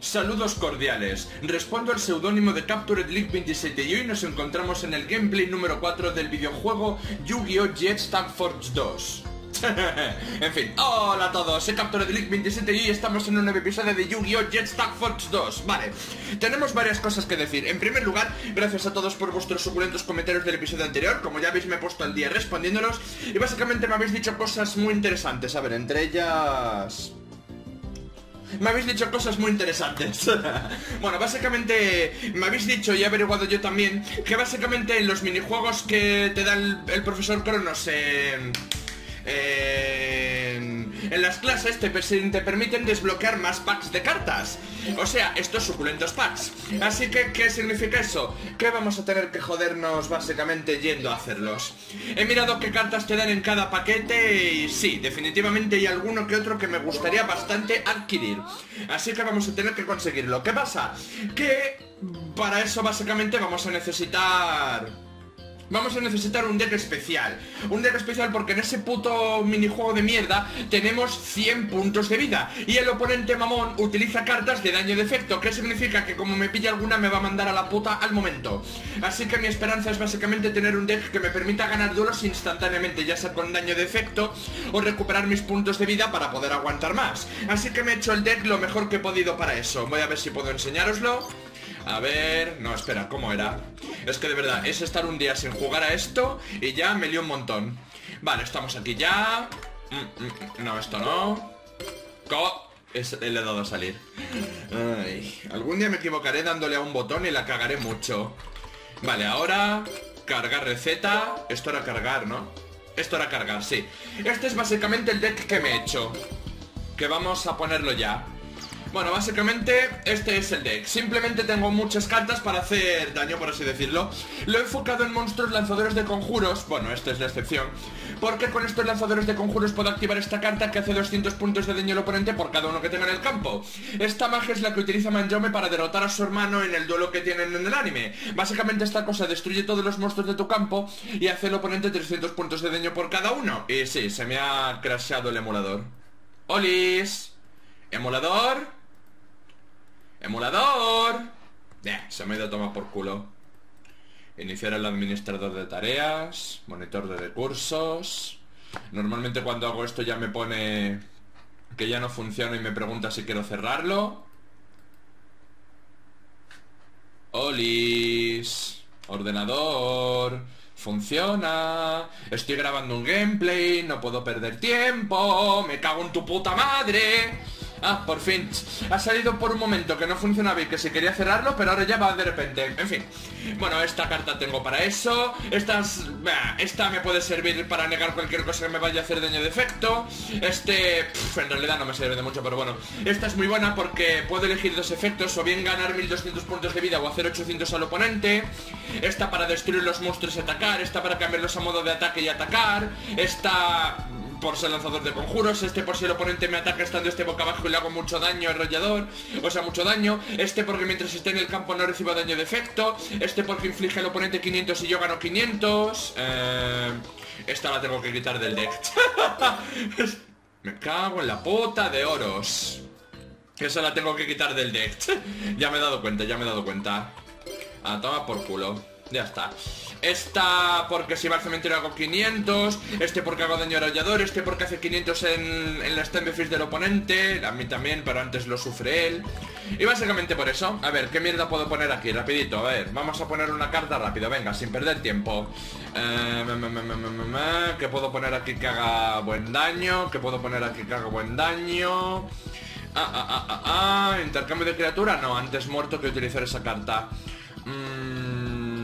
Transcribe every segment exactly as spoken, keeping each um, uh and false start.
Saludos cordiales, respondo al seudónimo de Captured League veintisiete y hoy nos encontramos en el gameplay número cuatro del videojuego Yu-Gi-Oh! Jet Stag Forge dos. En fin, hola a todos, soy Captured League veintisiete y hoy estamos en un nuevo episodio de Yu-Gi-Oh! Jet Stag Forge dos. Vale, tenemos varias cosas que decir. En primer lugar, gracias a todos por vuestros suculentos comentarios del episodio anterior. Como ya veis, me he puesto al día respondiéndolos y básicamente me habéis dicho cosas muy interesantes. A ver, entre ellas... me habéis dicho cosas muy interesantes. Bueno, básicamente me habéis dicho, y he averiguado yo también, que básicamente en los minijuegos que te da el, el profesor Cronos en, en, en las clases te, te permiten desbloquear más packs de cartas. O sea, estos suculentos packs. Así que, ¿qué significa eso? Que vamos a tener que jodernos básicamente yendo a hacerlos. He mirado qué cartas te dan en cada paquete y sí, definitivamente hay alguno que otro que me gustaría bastante adquirir. Así que vamos a tener que conseguirlo. ¿Qué pasa? Que para eso básicamente vamos a necesitar... Vamos a necesitar un deck especial. Un deck especial porque en ese puto minijuego de mierda tenemos cien puntos de vida y el oponente mamón utiliza cartas de daño de efecto. ¿Qué significa? Que como me pilla alguna me va a mandar a la puta al momento. Así que mi esperanza es básicamente tener un deck que me permita ganar duelos instantáneamente, ya sea con daño de efecto o recuperar mis puntos de vida para poder aguantar más. Así que me he hecho el deck lo mejor que he podido para eso. Voy a ver si puedo enseñároslo. A ver... no, espera, ¿cómo era? Es que de verdad, es estar un día sin jugar a esto y ya me lío un montón. Vale, estamos aquí ya. mm, mm, No, esto no. Co... Es, le he dado a salir. Ay, algún día me equivocaré dándole a un botón y la cagaré mucho. Vale, ahora... cargar receta. Esto era cargar, ¿no? Esto era cargar, sí. Este es básicamente el deck que me he hecho, que vamos a ponerlo ya. Bueno, básicamente este es el deck. Simplemente tengo muchas cartas para hacer daño, por así decirlo. Lo he enfocado en monstruos lanzadores de conjuros. Bueno, esta es la excepción, porque con estos lanzadores de conjuros puedo activar esta carta que hace doscientos puntos de daño al oponente por cada uno que tenga en el campo. Esta magia es la que utiliza Manjome para derrotar a su hermano en el duelo que tienen en el anime. Básicamente esta cosa destruye todos los monstruos de tu campo y hace al oponente trescientos puntos de daño por cada uno. Y sí, se me ha crasheado el emulador. ¡Olis! ¿Emulador? ¡Emulador! Eh, se me ha ido a tomar por culo. Iniciar el administrador de tareas. Monitor de recursos. Normalmente cuando hago esto ya me pone que ya no funciona y me pregunta si quiero cerrarlo. Olis. Ordenador. Funciona. Estoy grabando un gameplay. No puedo perder tiempo. Me cago en tu puta madre. Ah, por fin. Ha salido por un momento que no funcionaba y que si quería cerrarlo, pero ahora ya va de repente. En fin. Bueno, esta carta tengo para eso. Estas... bah, esta me puede servir para negar cualquier cosa que me vaya a hacer daño de efecto. Este... pff, en realidad no me sirve de mucho, pero bueno. Esta es muy buena porque puedo elegir dos efectos. O bien ganar mil doscientos puntos de vida o hacer ochocientos al oponente. Esta para destruir los monstruos y atacar. Esta para cambiarlos a modo de ataque y atacar. Esta... por ser lanzador de conjuros. Este por si el oponente me ataca estando este boca abajo y le hago mucho daño enrollador. O sea, mucho daño. Este porque mientras esté en el campo no reciba daño de efecto. Este porque inflige al oponente quinientos y yo gano quinientos. eh, Esta la tengo que quitar del deck. Me cago en la puta de oros. Esa la tengo que quitar del deck. Ya me he dado cuenta, ya me he dado cuenta. A tomar por culo. Ya está. Esta porque si va al cementerio hago quinientos. Este porque hago daño arrollador. Este porque hace quinientos en, en la stand fish del oponente. A mí también, pero antes lo sufre él. Y básicamente por eso. A ver, ¿qué mierda puedo poner aquí? Rapidito, a ver, vamos a poner una carta rápido. Venga, sin perder tiempo. eh, me, me, me, me, me, me, ¿Qué puedo poner aquí que haga buen daño? ¿Qué puedo poner aquí que haga buen daño? Ah, ah, ah, ah, ah. ¿Intercambio de criatura? No, antes muerto que utilizar esa carta. Mmm...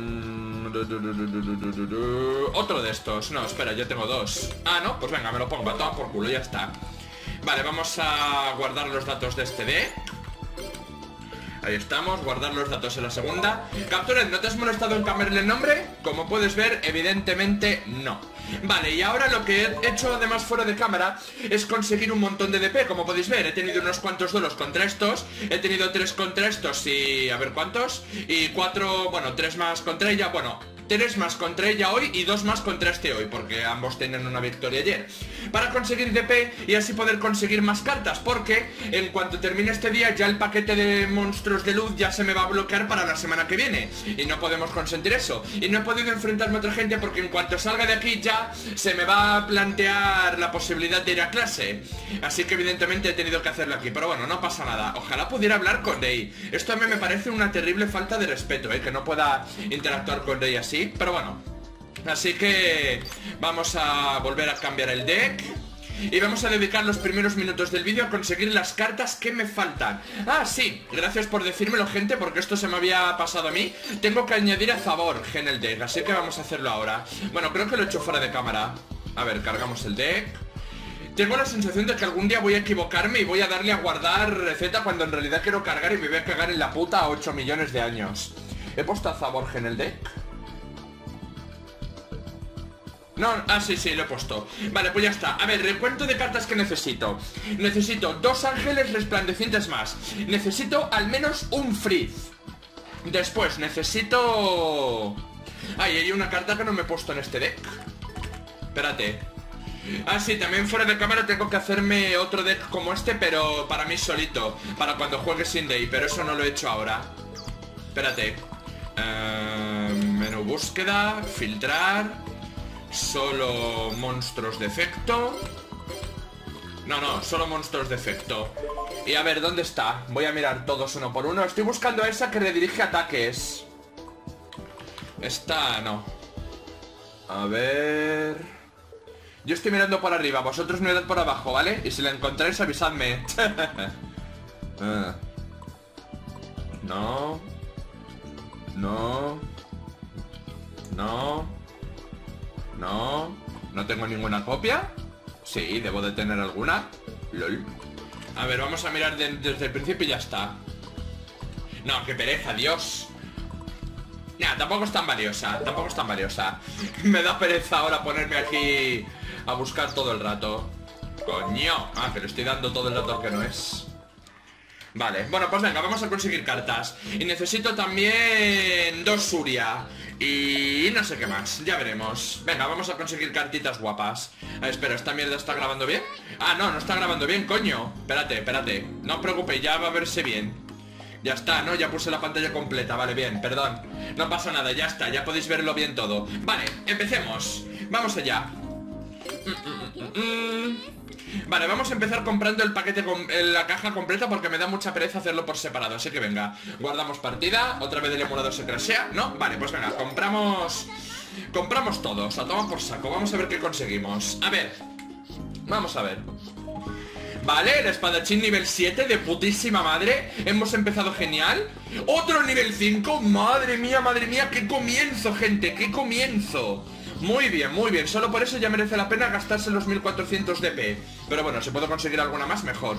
Otro de estos. No, espera, yo tengo dos. Ah, no, pues venga, me lo pongo a tomar por culo, ya está. Vale, vamos a guardar los datos de este deck. Ahí estamos, guardar los datos en la segunda. Captured, ¿no te has molestado en cambiarle el nombre? Como puedes ver, evidentemente no. Vale, y ahora lo que he hecho además fuera de cámara es conseguir un montón de D P, como podéis ver. He tenido unos cuantos duelos contra estos. He tenido tres contra estos y... a ver cuántos. Y cuatro, bueno, tres más contra ella. Bueno, tres más contra ella hoy y dos más contra este hoy, porque ambos tienen una victoria ayer, para conseguir D P y así poder conseguir más cartas, porque en cuanto termine este día ya el paquete de monstruos de luz ya se me va a bloquear para la semana que viene y no podemos consentir eso. Y no he podido enfrentarme a otra gente porque en cuanto salga de aquí ya se me va a plantear la posibilidad de ir a clase, así que evidentemente he tenido que hacerlo aquí, pero bueno, no pasa nada. Ojalá pudiera hablar con Rey. Esto a mí me parece una terrible falta de respeto, ¿eh? Que no pueda interactuar con Rey así, pero bueno. Así que vamos a volver a cambiar el deck y vamos a dedicar los primeros minutos del vídeo a conseguir las cartas que me faltan. Ah, sí, gracias por decírmelo, gente, porque esto se me había pasado a mí. Tengo que añadir a Zabor en el deck, así que vamos a hacerlo ahora. Bueno, creo que lo he hecho fuera de cámara. A ver, cargamos el deck. Tengo la sensación de que algún día voy a equivocarme y voy a darle a guardar receta cuando en realidad quiero cargar y me voy a cagar en la puta a ocho millones de años. ¿He puesto a Zabor en el deck? No, ah, sí, sí, lo he puesto. Vale, pues ya está. A ver, recuento de cartas que necesito. Necesito dos ángeles resplandecientes más. Necesito al menos un Freeze. Después necesito... Ay, hay una carta que no me he puesto en este deck. Espérate. Ah, sí, también fuera de cámara tengo que hacerme otro deck como este, pero para mí solito, para cuando juegue Sin Day, pero eso no lo he hecho ahora. Espérate. uh, Menú búsqueda, filtrar, solo monstruos de efecto. No, no, solo monstruos de efecto. Y a ver, ¿dónde está? Voy a mirar todos uno por uno. Estoy buscando esa que redirige ataques. Esta no. A ver... Yo estoy mirando por arriba, vosotros mirad por abajo, ¿vale? Y si la encontráis avisadme. uh. No. No. No. No. ¿No tengo ninguna copia? Sí, debo de tener alguna. Lol. A ver, vamos a mirar de, desde el principio y ya está. No, qué pereza, Dios. Nah, tampoco es tan valiosa. Tampoco es tan valiosa. Me da pereza ahora ponerme aquí a buscar todo el rato. Coño. Ah, que le estoy dando todo el rato que no es. Vale, bueno, pues venga, vamos a conseguir cartas. Y necesito también dos Surya y no sé qué más, ya veremos. Venga, vamos a conseguir cartitas guapas. A ver, espera, ¿esta mierda está grabando bien? Ah, no, no está grabando bien, coño. Espérate, espérate, no os preocupéis, ya va a verse bien. Ya está, ¿no? Ya puse la pantalla completa, vale, bien, perdón. No pasa nada, ya está, ya podéis verlo bien todo. Vale, empecemos. Vamos allá. Mm, mm, mm, mm. Vale, vamos a empezar comprando el paquete, con la caja completa, porque me da mucha pereza hacerlo por separado. Así que venga, guardamos partida. Otra vez el emulador se crashea, ¿no? Vale, pues venga, compramos... Compramos todos, a tomar por saco. Vamos a ver qué conseguimos. A ver, vamos a ver. Vale, el espadachín nivel siete de putísima madre. Hemos empezado genial. Otro nivel cinco, madre mía, madre mía. Qué comienzo, gente, qué comienzo. Muy bien, muy bien, solo por eso ya merece la pena gastarse los mil cuatrocientos D P. Pero bueno, si puedo conseguir alguna más, mejor.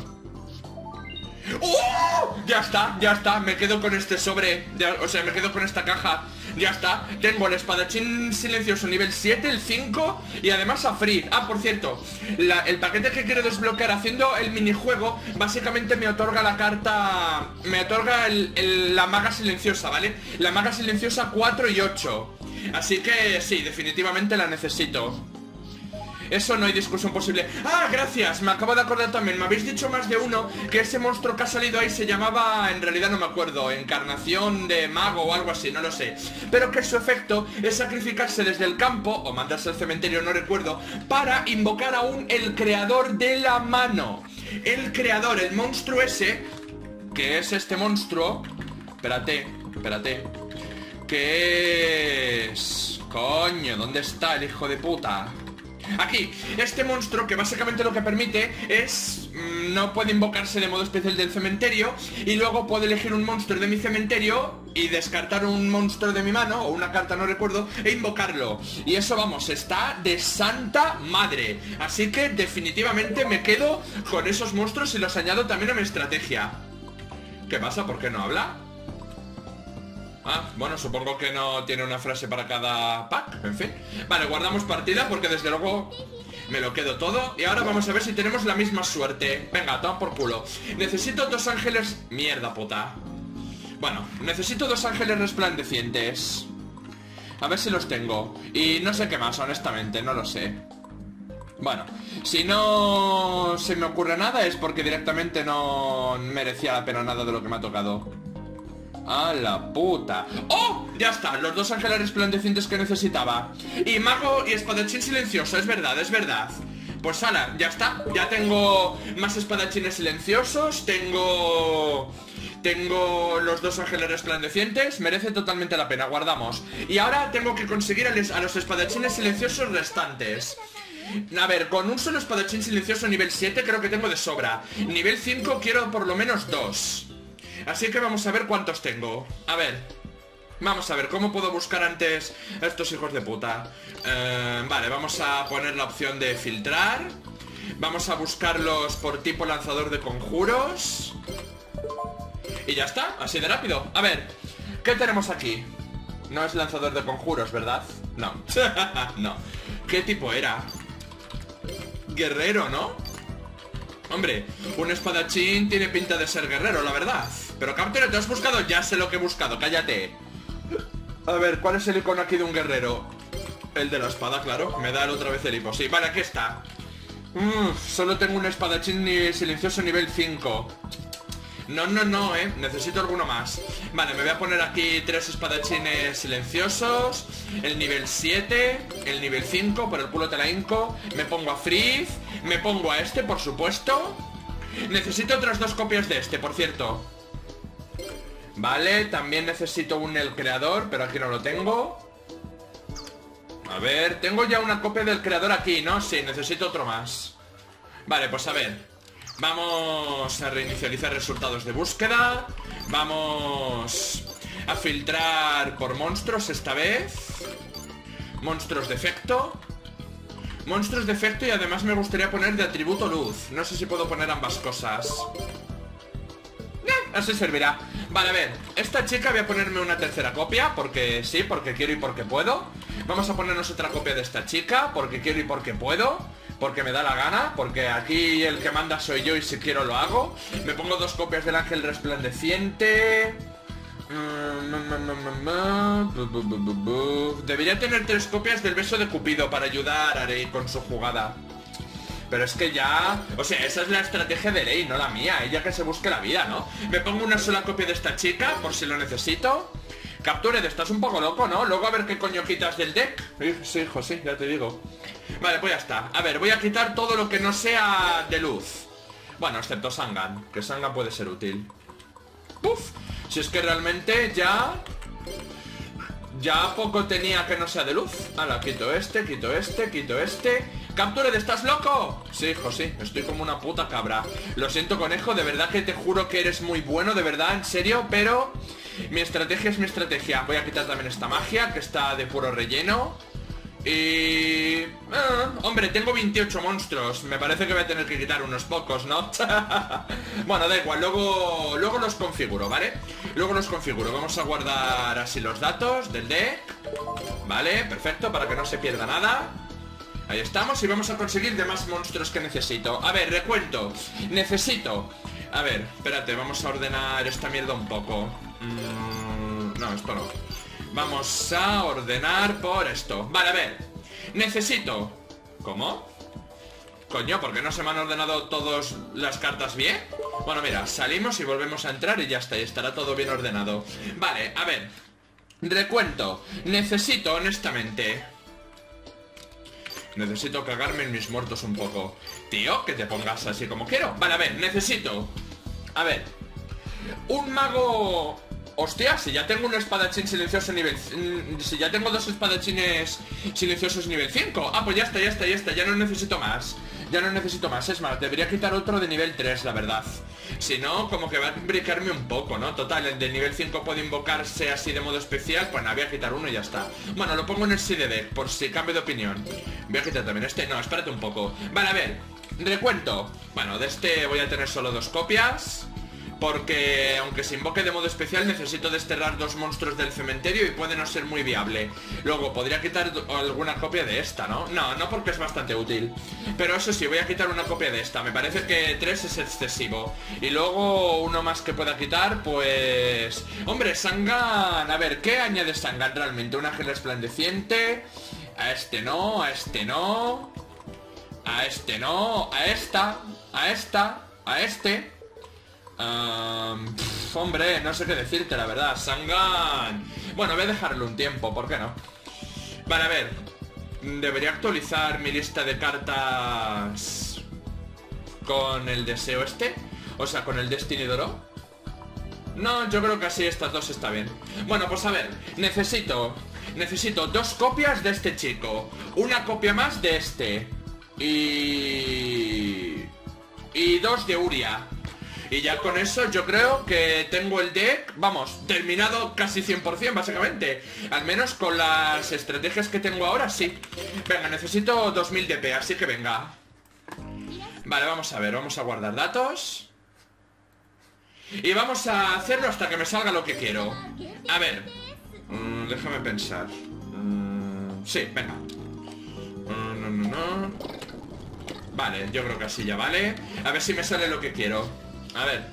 ¡Oh! Ya está, ya está, me quedo con este sobre ya, o sea, me quedo con esta caja. Ya está, tengo el espadachín silencioso nivel siete, el cinco y además a Free. Ah, por cierto, la, el paquete que quiero desbloquear haciendo el minijuego básicamente me otorga la carta... Me otorga el, el, la maga silenciosa, ¿vale? La maga silenciosa cuatro y ocho. Así que sí, definitivamente la necesito. Eso no hay discusión posible. ¡Ah, gracias! Me acabo de acordar también. Me habéis dicho más de uno que ese monstruo que ha salido ahí se llamaba... En realidad no me acuerdo. Encarnación de mago o algo así, no lo sé. Pero que su efecto es sacrificarse desde el campo, o mandarse al cementerio, no recuerdo, para invocar aún el creador de la mano. El creador, el monstruo ese, que es este monstruo... Espérate, espérate... ¿Qué es? Coño, ¿dónde está el hijo de puta? Aquí, este monstruo que básicamente lo que permite es... Mmm, no puede invocarse de modo especial del cementerio y luego puedo elegir un monstruo de mi cementerio y descartar un monstruo de mi mano, o una carta, no recuerdo, e invocarlo. Y eso, vamos, está de santa madre. Así que definitivamente me quedo con esos monstruos y los añado también a mi estrategia. ¿Qué pasa? ¿Por qué no habla? Ah, bueno, supongo que no tiene una frase para cada pack, en fin. Vale, guardamos partida porque desde luego me lo quedo todo. Y ahora vamos a ver si tenemos la misma suerte. Venga, toma por culo. Necesito dos ángeles... Mierda puta. Bueno, necesito dos ángeles resplandecientes. A ver si los tengo. Y no sé qué más, honestamente, no lo sé. Bueno, si no se me ocurre nada es porque directamente no merecía la pena nada de lo que me ha tocado. ¡A la puta! ¡Oh! Ya está, los dos ángeles resplandecientes que necesitaba. Y mago y espadachín silencioso, es verdad, es verdad. Pues ala, ya está. Ya tengo más espadachines silenciosos. Tengo... Tengo los dos ángeles resplandecientes. Merece totalmente la pena, guardamos. Y ahora tengo que conseguir a los espadachines silenciosos restantes. A ver, con un solo espadachín silencioso nivel siete creo que tengo de sobra. Nivel cinco quiero por lo menos dos. Así que vamos a ver cuántos tengo. A ver, vamos a ver, ¿cómo puedo buscar antes a estos hijos de puta? Eh, vale, vamos a poner la opción de filtrar. Vamos a buscarlos por tipo lanzador de conjuros. Y ya está, así de rápido. A ver, ¿qué tenemos aquí? No es lanzador de conjuros, ¿verdad? No. No. ¿Qué tipo era? Guerrero, ¿no? Hombre, un espadachín tiene pinta de ser guerrero, la verdad. Pero Capture, ¿te has buscado? Ya sé lo que he buscado, cállate. A ver, ¿cuál es el icono aquí de un guerrero? El de la espada, claro. Me da otra vez el hipo. Sí, vale, aquí está. Uf, solo tengo un espadachín silencioso nivel cinco. No, no, no, eh. Necesito alguno más. Vale, me voy a poner aquí tres espadachines silenciosos. El nivel siete, el nivel cinco, por el culo te la hinco. Me pongo a Freeze. Me pongo a este, por supuesto. Necesito otras dos copias de este, por cierto. Vale, también necesito un El Creador, pero aquí no lo tengo. A ver, tengo ya una copia del Creador aquí, ¿no? Sí, necesito otro más. Vale, pues a ver. Vamos a reinicializar resultados de búsqueda. Vamos a filtrar por monstruos esta vez. Monstruos de efecto. Monstruos de efecto y además me gustaría poner de atributo luz. No sé si puedo poner ambas cosas. Eh, así servirá. Vale, a ver, esta chica voy a ponerme una tercera copia. Porque sí, porque quiero y porque puedo. Vamos a ponernos otra copia de esta chica. Porque quiero y porque puedo. Porque me da la gana, porque aquí el que manda soy yo y si quiero lo hago. Me pongo dos copias del ángel resplandeciente. Debería tener tres copias del beso de Cupido para ayudar a Rey con su jugada. Pero es que ya... O sea, esa es la estrategia de Rey, no la mía. Ella que se busque la vida, ¿no? Me pongo una sola copia de esta chica, por si lo necesito. Capture, estás un poco loco, ¿no? Luego a ver qué coño quitas del deck. Sí, hijo, sí, ya te digo. Vale, pues ya está. A ver, voy a quitar todo lo que no sea de luz. Bueno, excepto Sangan, que Sangan puede ser útil. Uf, si es que realmente ya... Ya poco tenía que no sea de luz. Ahora, quito este, quito este, quito este. Capture, ¿estás loco? Sí, hijo, sí, estoy como una puta cabra. Lo siento, conejo, de verdad que te juro que eres muy bueno, de verdad, en serio, pero... Mi estrategia es mi estrategia. Voy a quitar también esta magia, que está de puro relleno. Y... Ah, hombre, tengo veintiocho monstruos. Me parece que voy a tener que quitar unos pocos, ¿no? Bueno, da igual, luego, luego los configuro, ¿vale? Luego los configuro. Vamos a guardar así los datos del deck. Vale, perfecto, para que no se pierda nada. Ahí estamos y vamos a conseguir demás monstruos que necesito. A ver, recuento. Necesito... A ver, espérate, vamos a ordenar esta mierda un poco. Mm, no, esto no. Vamos a ordenar por esto. Vale, a ver. Necesito... ¿Cómo? Coño, ¿por qué no se me han ordenado todas las cartas bien? Bueno, mira, salimos y volvemos a entrar y ya está, y estará todo bien ordenado. Vale, a ver. Recuento. Necesito, honestamente... Necesito cagarme en mis muertos un poco. Tío, que te pongas así como quiero. Vale, a ver, necesito... A ver... Un mago... Hostia, si ya tengo un espadachín silencioso nivel... Si ya tengo dos espadachines silenciosos nivel cinco. Ah, pues ya está, ya está, ya está. Ya no necesito más. Ya no necesito más. Es más, debería quitar otro de nivel tres, la verdad. Si no, como que va a imbricarme un poco, ¿no? Total, el de nivel cinco puede invocarse así de modo especial. Pues nada, voy a quitar uno y ya está. Bueno, lo pongo en el C D deck, por si cambio de opinión. Voy a quitar también este. No, espérate un poco. Vale, a ver. Recuento. Bueno, de este voy a tener solo dos copias. porque aunque se invoque de modo especial necesito desterrar dos monstruos del cementerio y puede no ser muy viable. Luego podría quitar alguna copia de esta, ¿no? No, no, porque es bastante útil. Pero eso sí, voy a quitar una copia de esta. Me parece que tres es excesivo. Y luego uno más que pueda quitar, pues... Hombre, Sangan... A ver, ¿qué añade Sangan realmente? Un ángel resplandeciente... A este no, a este no... A este no, a esta, a esta, a este... Um, pff, hombre, no sé qué decirte, la verdad. Sangan... Bueno, voy a dejarle un tiempo, ¿por qué no? Vale, a ver. Debería actualizar mi lista de cartas con el deseo este. O sea, con el Destiny Doro. No, yo creo que así estas dos está bien. Bueno, pues a ver, necesito Necesito dos copias de este chico, una copia más de este Y... Y dos de Uria. Y ya con eso yo creo que tengo el deck, vamos, terminado casi cien por cien básicamente. Al menos con las estrategias que tengo ahora, sí. Venga, necesito dos mil D P, así que venga. Vale, vamos a ver, vamos a guardar datos. Y vamos a hacerlo hasta que me salga lo que quiero. A ver, mm, déjame pensar. mm, Sí, venga. mm, No, no, no. Vale, yo creo que así ya vale. A ver si me sale lo que quiero. A ver.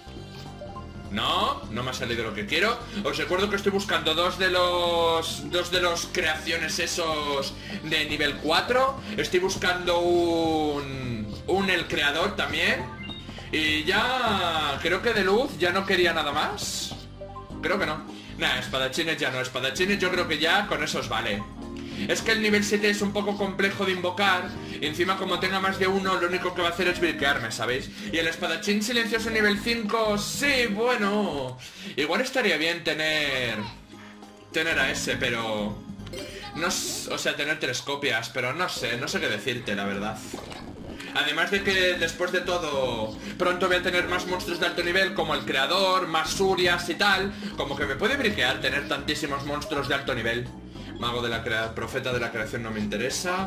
No, no me ha salido lo que quiero. Os recuerdo que estoy buscando dos de los Dos de los creaciones esos de nivel cuatro. Estoy buscando un Un el creador también. Y ya... Creo que de luz ya no quería nada más. Creo que no. Nah, espadachines ya no. Espadachines yo creo que ya con esos vale. Es que el nivel siete es un poco complejo de invocar. Y encima como tenga más de uno, lo único que va a hacer es briquearme, ¿sabéis? Y el espadachín silencioso nivel cinco, sí, bueno, igual estaría bien tener... Tener a ese, pero... No, o sea, tener tres copias, pero no sé, no sé qué decirte, la verdad. Además de que después de todo pronto voy a tener más monstruos de alto nivel, como el creador, más surias y tal. Como que me puede briquear tener tantísimos monstruos de alto nivel. Mago de la crea... Profeta de la creación no me interesa.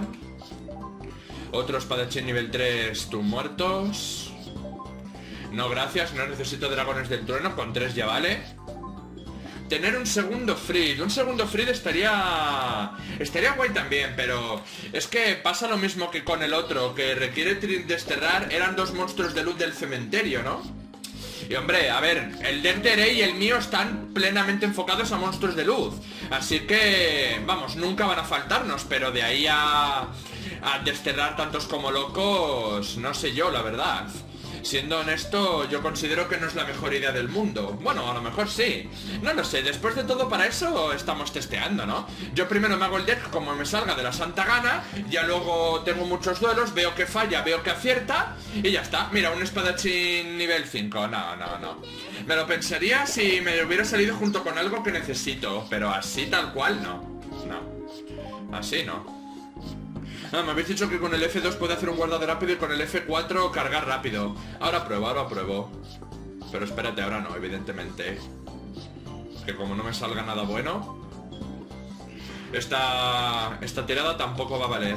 Otro espadachín nivel tres, tú muertos. No, gracias, no necesito dragones del trueno, con tres ya vale. Tener un segundo Fried. Un segundo Fried estaría... Estaría guay también, pero... Es que pasa lo mismo que con el otro, que requiere desterrar. Eran dos monstruos de luz del cementerio, ¿no? Y hombre, a ver, el deck de Rey y el mío están plenamente enfocados a monstruos de luz. Así que, vamos, nunca van a faltarnos. Pero de ahí a... A desterrar tantos como locos, no sé yo, la verdad. Siendo honesto, yo considero que no es la mejor idea del mundo. Bueno, a lo mejor sí. No lo sé, después de todo para eso estamos testeando, ¿no? Yo primero me hago el deck como me salga de la santa gana. Ya luego tengo muchos duelos, veo que falla, veo que acierta. Y ya está, mira, un espadachín nivel cinco. No, no, no. Me lo pensaría si me hubiera salido junto con algo que necesito. Pero así tal cual no. No. Así no. Ah, me habéis dicho que con el F dos puede hacer un guardado rápido y con el F cuatro cargar rápido. Ahora pruebo, ahora pruebo. Pero espérate, ahora no, evidentemente. Que como no me salga nada bueno, Esta... Esta tirada tampoco va a valer.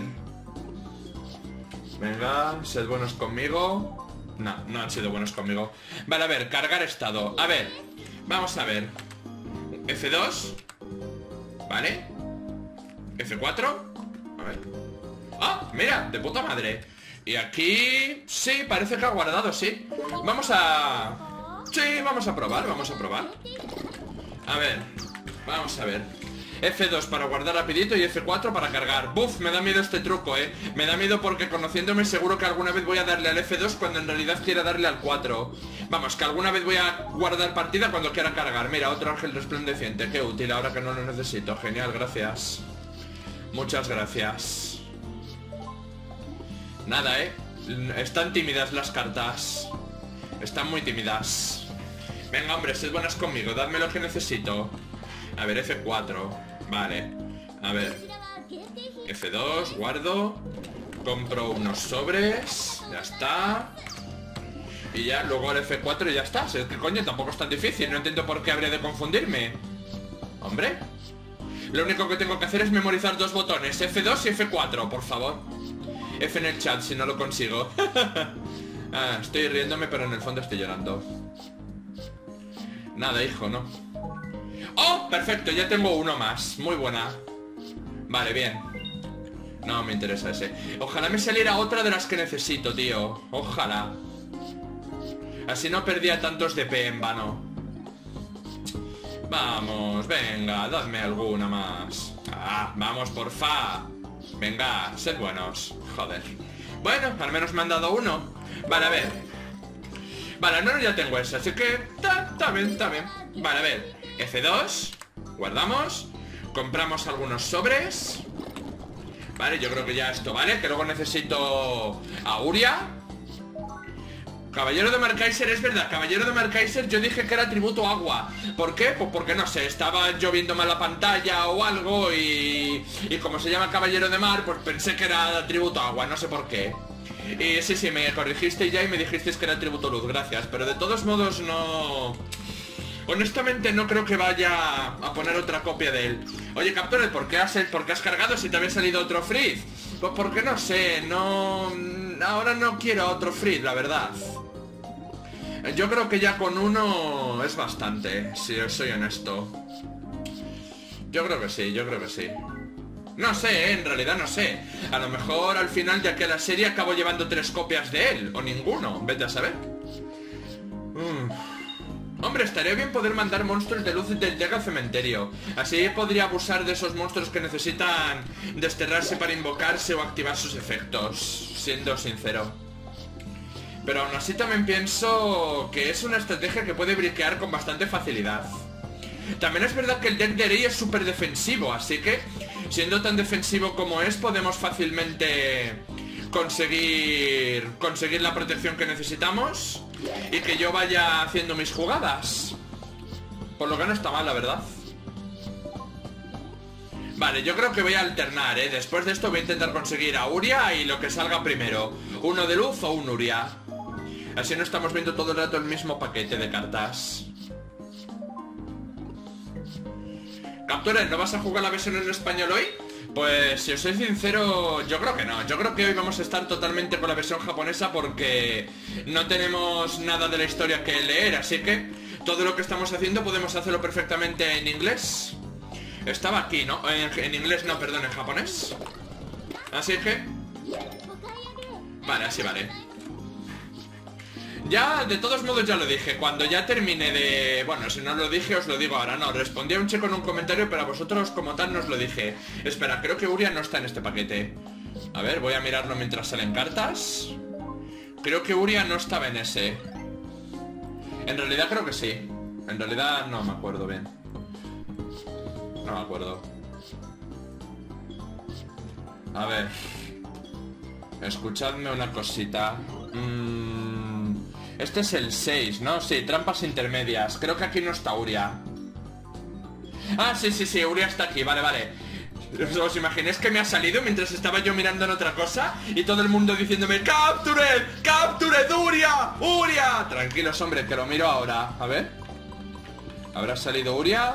Venga, sed buenos conmigo. No, no han sido buenos conmigo. Vale, a ver, cargar estado. A ver, vamos a ver. F dos. Vale. F cuatro. A ver. ¡Ah! Mira, de puta madre. Y aquí... Sí, parece que ha guardado, sí. Vamos a... Sí, vamos a probar, vamos a probar. A ver, vamos a ver. F dos para guardar rapidito y F cuatro para cargar. Buf, me da miedo este truco, eh. Me da miedo porque conociéndome seguro que alguna vez voy a darle al F dos cuando en realidad quiera darle al cuatro. Vamos, que alguna vez voy a guardar partida cuando quiera cargar. Mira, otro ángel resplandeciente. Qué útil ahora que no lo necesito. Genial, gracias. Muchas gracias. Nada, eh. Están tímidas las cartas. Están muy tímidas. Venga, hombre, sed buenas conmigo. Dadme lo que necesito. A ver, F cuatro. Vale. A ver. F dos, guardo. Compro unos sobres. Ya está. Y ya, luego el F cuatro y ya está. Si es que coño, tampoco es tan difícil. No entiendo por qué habría de confundirme. Hombre. Lo único que tengo que hacer es memorizar dos botones. F dos y F cuatro, por favor. F en el chat si no lo consigo. Ah, estoy riéndome pero en el fondo estoy llorando. Nada, hijo, no. ¡Oh! Perfecto, ya tengo uno más. Muy buena. Vale, bien. No me interesa ese. Ojalá me saliera otra de las que necesito, tío. Ojalá. Así no perdía tantos D P en vano. Vamos, venga, dadme alguna más. Ah, vamos, porfa. Venga, sed buenos. Joder. Bueno, al menos me han dado uno. Vale, a ver. Vale, al menos ya tengo ese, así que... Está bien, está bien. Vale, a ver. F dos. Guardamos. Compramos algunos sobres. Vale, yo creo que ya esto vale. Que luego necesito a Uria. Caballero de Markaiser, es verdad. Caballero de Markaiser yo dije que era tributo agua. ¿Por qué? Pues porque no sé, estaba yo viendo mal la pantalla o algo y... Y como se llama Caballero de Mar, pues pensé que era tributo agua, no sé por qué. Y sí, sí, me corrigisteis ya y me dijisteis que era tributo luz, gracias. Pero de todos modos no... Honestamente no creo que vaya a poner otra copia de él. Oye, Capture, ¿por qué has, ¿por qué has cargado si te había salido otro Freeze? Pues porque no sé, no... Ahora no quiero otro Freeze, la verdad. Yo creo que ya con uno es bastante, si os soy honesto. Yo creo que sí, yo creo que sí. No sé, ¿eh? En realidad no sé. A lo mejor al final de aquella serie acabo llevando tres copias de él, o ninguno, vete a saber. Mm. Hombre, estaría bien poder mandar monstruos de luz del deck al cementerio. Así podría abusar de esos monstruos que necesitan desterrarse para invocarse o activar sus efectos, siendo sincero. Pero aún así también pienso que es una estrategia que puede briquear con bastante facilidad. También es verdad que el deck de Rey es súper defensivo, así que, siendo tan defensivo como es, podemos fácilmente conseguir, conseguir la protección que necesitamos y que yo vaya haciendo mis jugadas. Por lo que no está mal, la verdad. Vale, yo creo que voy a alternar, ¿eh? Después de esto voy a intentar conseguir a Uria y lo que salga primero. Uno de luz o un Uria. Así no estamos viendo todo el rato el mismo paquete de cartas. Capture, ¿no vas a jugar la versión en español hoy? Pues si os soy sincero, yo creo que no. Yo creo que hoy vamos a estar totalmente con la versión japonesa porque no tenemos nada de la historia que leer. Así que todo lo que estamos haciendo podemos hacerlo perfectamente en inglés. Estaba aquí, ¿no? En, en inglés no, perdón, en japonés. Así que... Vale, así vale. Ya, de todos modos ya lo dije. Cuando ya termine de... Bueno, si no lo dije os lo digo ahora. No, respondí a un chico en un comentario, pero a vosotros como tal no os lo dije. Espera, creo que Uria no está en este paquete. A ver, voy a mirarlo mientras salen cartas. Creo que Uria no estaba en ese. En realidad creo que sí. En realidad no me acuerdo bien. No me acuerdo. A ver. Escuchadme una cosita. Mmm... Este es el seis, ¿no? Sí, trampas intermedias. Creo que aquí no está Uria. Ah, sí, sí, sí, Uria está aquí, vale, vale. ¿Os imagináis que me ha salido mientras estaba yo mirando en otra cosa? Y todo el mundo diciéndome ¡Captured! ¡Captured! ¡Uria! ¡Uria! Tranquilos, hombre, que lo miro ahora. A ver. ¿Habrá salido Uria?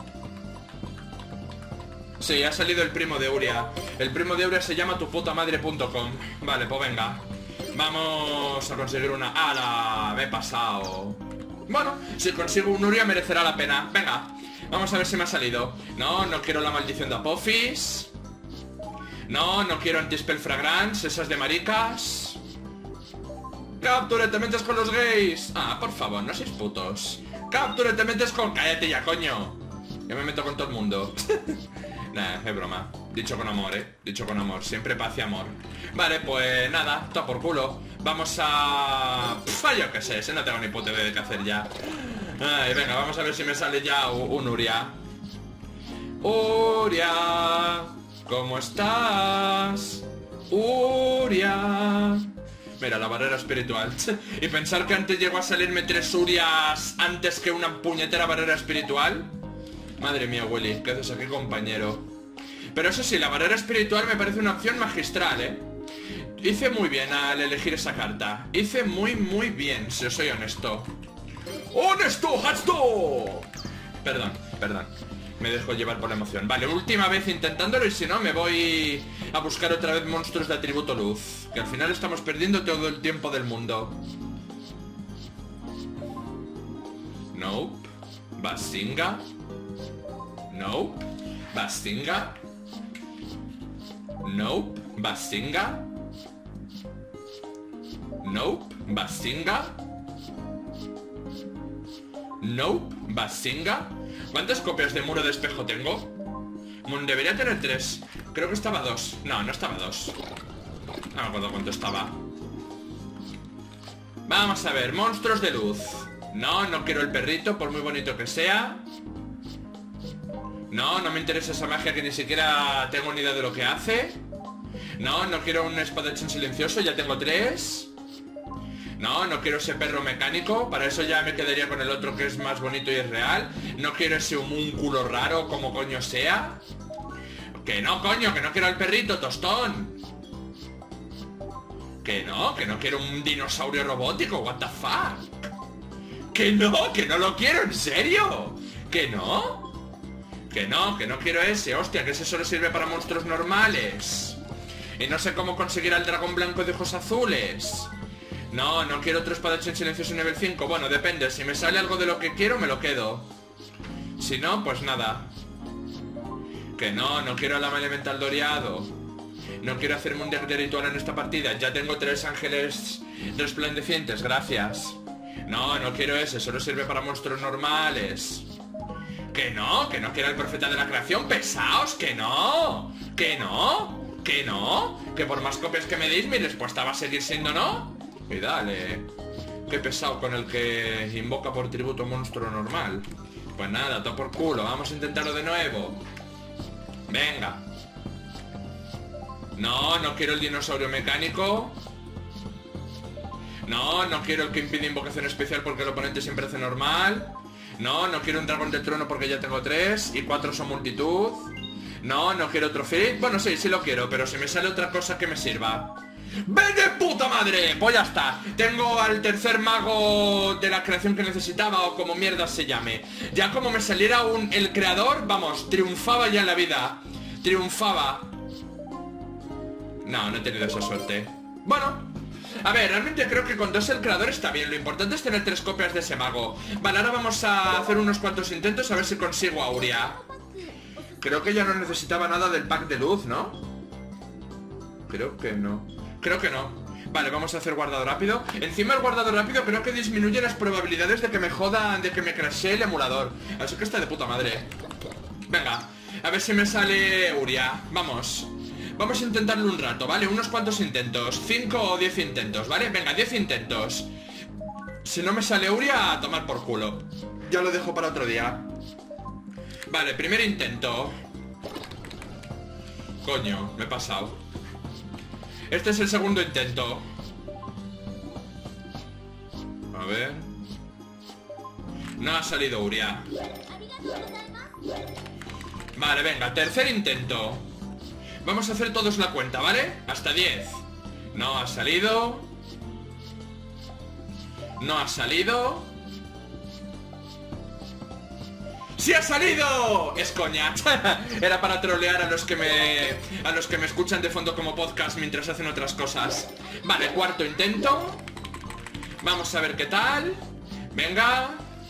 Sí, ha salido el primo de Uria. El primo de Uria se llama tu puta madre punto com. Vale, pues venga. Vamos a conseguir una... ¡Hala! Me he pasado. Bueno, si consigo un Uria merecerá la pena. Venga, vamos a ver si me ha salido. No, no quiero la maldición de Apophis. No, no quiero Anti-Spell Fragrance. Esas de maricas. Capture, te metes con los gays. Ah, por favor, no seáis putos. Capture, te metes con... Cállate ya, coño. Yo me meto con todo el mundo. Nah, es broma. Dicho con amor, eh. Dicho con amor. Siempre paz y amor. Vale, pues nada, está por culo. Vamos a... Pff, yo qué sé, si no tengo ni puta idea de qué hacer ya. Ay, venga, vamos a ver si me sale ya un Uria. Uria, ¿cómo estás? Uria. Mira, la barrera espiritual. Y pensar que antes llegó a salirme tres Urias antes que una puñetera barrera espiritual. Madre mía, Willy, ¿qué haces aquí, compañero? Pero eso sí, la barrera espiritual me parece una opción magistral, ¿eh? Hice muy bien al elegir esa carta. Hice muy, muy bien, si os soy honesto. ¡Honesto, Hatsto! Perdón, perdón. Me dejo llevar por la emoción. Vale, última vez intentándolo y si no me voy a buscar otra vez monstruos de atributo luz. Que al final estamos perdiendo todo el tiempo del mundo. Nope. Bazinga. Nope. Bazinga. Nope. Bazinga. Nope. Bazinga. Nope. Bazinga. ¿Cuántas copias de muro de espejo tengo? Debería tener tres. Creo que estaba dos. No, no estaba dos. No me acuerdo cuánto estaba. Vamos a ver, monstruos de luz. No, no quiero el perrito, por muy bonito que sea. No, no me interesa esa magia que ni siquiera tengo ni idea de lo que hace. No, no quiero un espadachín silencioso, ya tengo tres. No, no quiero ese perro mecánico. Para eso ya me quedaría con el otro que es más bonito y es real. No quiero ese homúnculo raro, como coño sea. Que no, coño, que no quiero el perrito, tostón. Que no, que no quiero un dinosaurio robótico, what the fuck. Que no, que no lo quiero, ¿en serio? Que no. Que no, que no quiero ese, hostia, que ese solo sirve para monstruos normales. Y no sé cómo conseguir al dragón blanco de ojos azules. No, no quiero otro espadachín silencioso nivel cinco. Bueno, depende, si me sale algo de lo que quiero, me lo quedo. Si no, pues nada. Que no, no quiero el ama elemental doreado. No quiero hacerme un deck de ritual en esta partida. Ya tengo tres ángeles resplandecientes, gracias. No, no quiero ese, solo sirve para monstruos normales. Que no, que no quiero el profeta de la creación. Pesaos, que no. Que no, que no. Que por más copias que me deis, mi respuesta va a seguir siendo no. Y dale. Qué pesado con el que invoca por tributo monstruo normal. Pues nada, todo por culo, vamos a intentarlo de nuevo. Venga. No, no quiero el dinosaurio mecánico. No, no quiero el que impide invocación especial porque el oponente siempre hace normal. No, no quiero un dragón del trono porque ya tengo tres. Y cuatro son multitud. No, no quiero otro fit. Bueno, sí, sí lo quiero, pero si me sale otra cosa que me sirva. ¡Ven de puta madre! Pues ya está. Tengo al tercer mago de la creación que necesitaba, o como mierda se llame. Ya como me saliera un el creador, vamos, triunfaba ya en la vida. Triunfaba. No, no he tenido esa suerte. Bueno, a ver, realmente creo que con dos el creador está bien. Lo importante es tener tres copias de ese mago. Vale, ahora vamos a hacer unos cuantos intentos a ver si consigo a Aurea. Creo que ya no necesitaba nada del pack de luz, ¿no? Creo que no. Creo que no. Vale, vamos a hacer guardado rápido. Encima el guardado rápido creo que disminuye las probabilidades de que me jodan, de que me crashee el emulador. Así que está de puta madre. Venga, a ver si me sale Aurea. Vamos. Vamos a intentarlo un rato, ¿vale? Unos cuantos intentos. Cinco o diez intentos, ¿vale? Venga, diez intentos. Si no me sale Aurea, a tomar por culo. Ya lo dejo para otro día. Vale, primer intento. Coño, me he pasado. Este es el segundo intento. A ver. No ha salido Aurea. Vale, venga, tercer intento. Vamos a hacer todos la cuenta, ¿vale? Hasta diez. No ha salido. No ha salido. ¡Sí ha salido! Es coña. Era para trolear a los que me a los que me escuchan de fondo como podcast mientras hacen otras cosas. Vale, cuarto intento. Vamos a ver qué tal. Venga.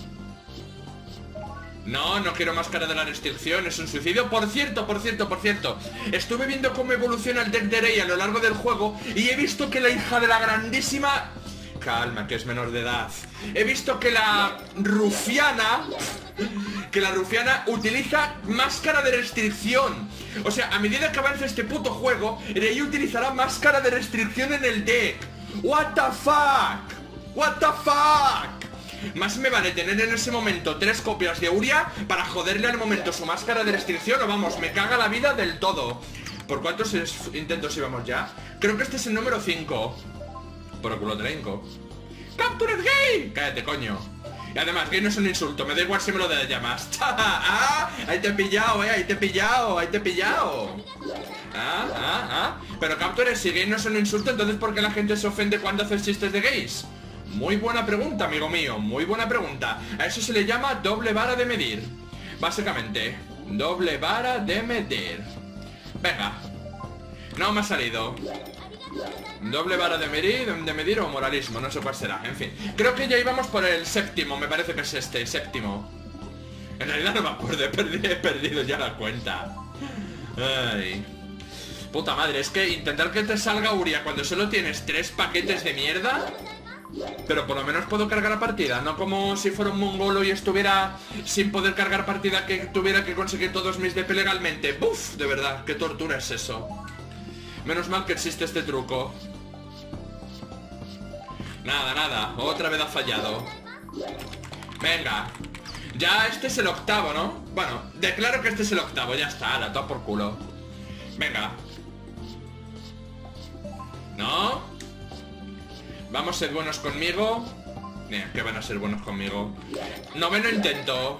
No, no quiero máscara de la restricción, es un suicidio. Por cierto, por cierto, por cierto, estuve viendo cómo evoluciona el deck de Rey a lo largo del juego y he visto que la hija de la grandísima... Calma, que es menor de edad. He visto que la rufiana... Que la rufiana utiliza máscara de restricción. O sea, a medida que avance este puto juego, Rey utilizará máscara de restricción en el deck. What the fuck? What the fuck? Más me vale tener en ese momento tres copias de Aurea para joderle al momento su máscara de restricción o vamos, me caga la vida del todo. ¿Por cuántos intentos íbamos ya? Creo que este es el número cinco. Por el culo trenco. ¡Captured gay! Cállate, coño. Y además, gay no es un insulto, me da igual si me lo llamas. ¡Ah! Ahí te he pillado, eh, ahí te he pillado, ahí te he pillado. Ah, ah, ah. Pero Captured, si gay no es un insulto, entonces ¿por qué la gente se ofende cuando haces chistes de gays? Muy buena pregunta, amigo mío, muy buena pregunta. A eso se le llama doble vara de medir. Básicamente, doble vara de medir. Venga. No me ha salido. Doble vara de medir, de medir o moralismo, no sé cuál será, en fin. Creo que ya íbamos por el séptimo, me parece que es este, séptimo. En realidad no me acuerdo, he perdido, he perdido ya la cuenta. Ay. Puta madre, es que intentar que te salga Uria cuando solo tienes tres paquetes de mierda. Pero por lo menos puedo cargar partida, no como si fuera un mongolo y estuviera sin poder cargar partida, que tuviera que conseguir todos mis D P legalmente. Buf, de verdad, qué tortura es eso. Menos mal que existe este truco. Nada, nada, otra vez ha fallado. Venga. Ya este es el octavo, ¿no? Bueno, declaro que este es el octavo, ya está, la toa por culo. Venga. ¿No? Vamos a ser buenos conmigo. Mira, que van a ser buenos conmigo. Noveno intento.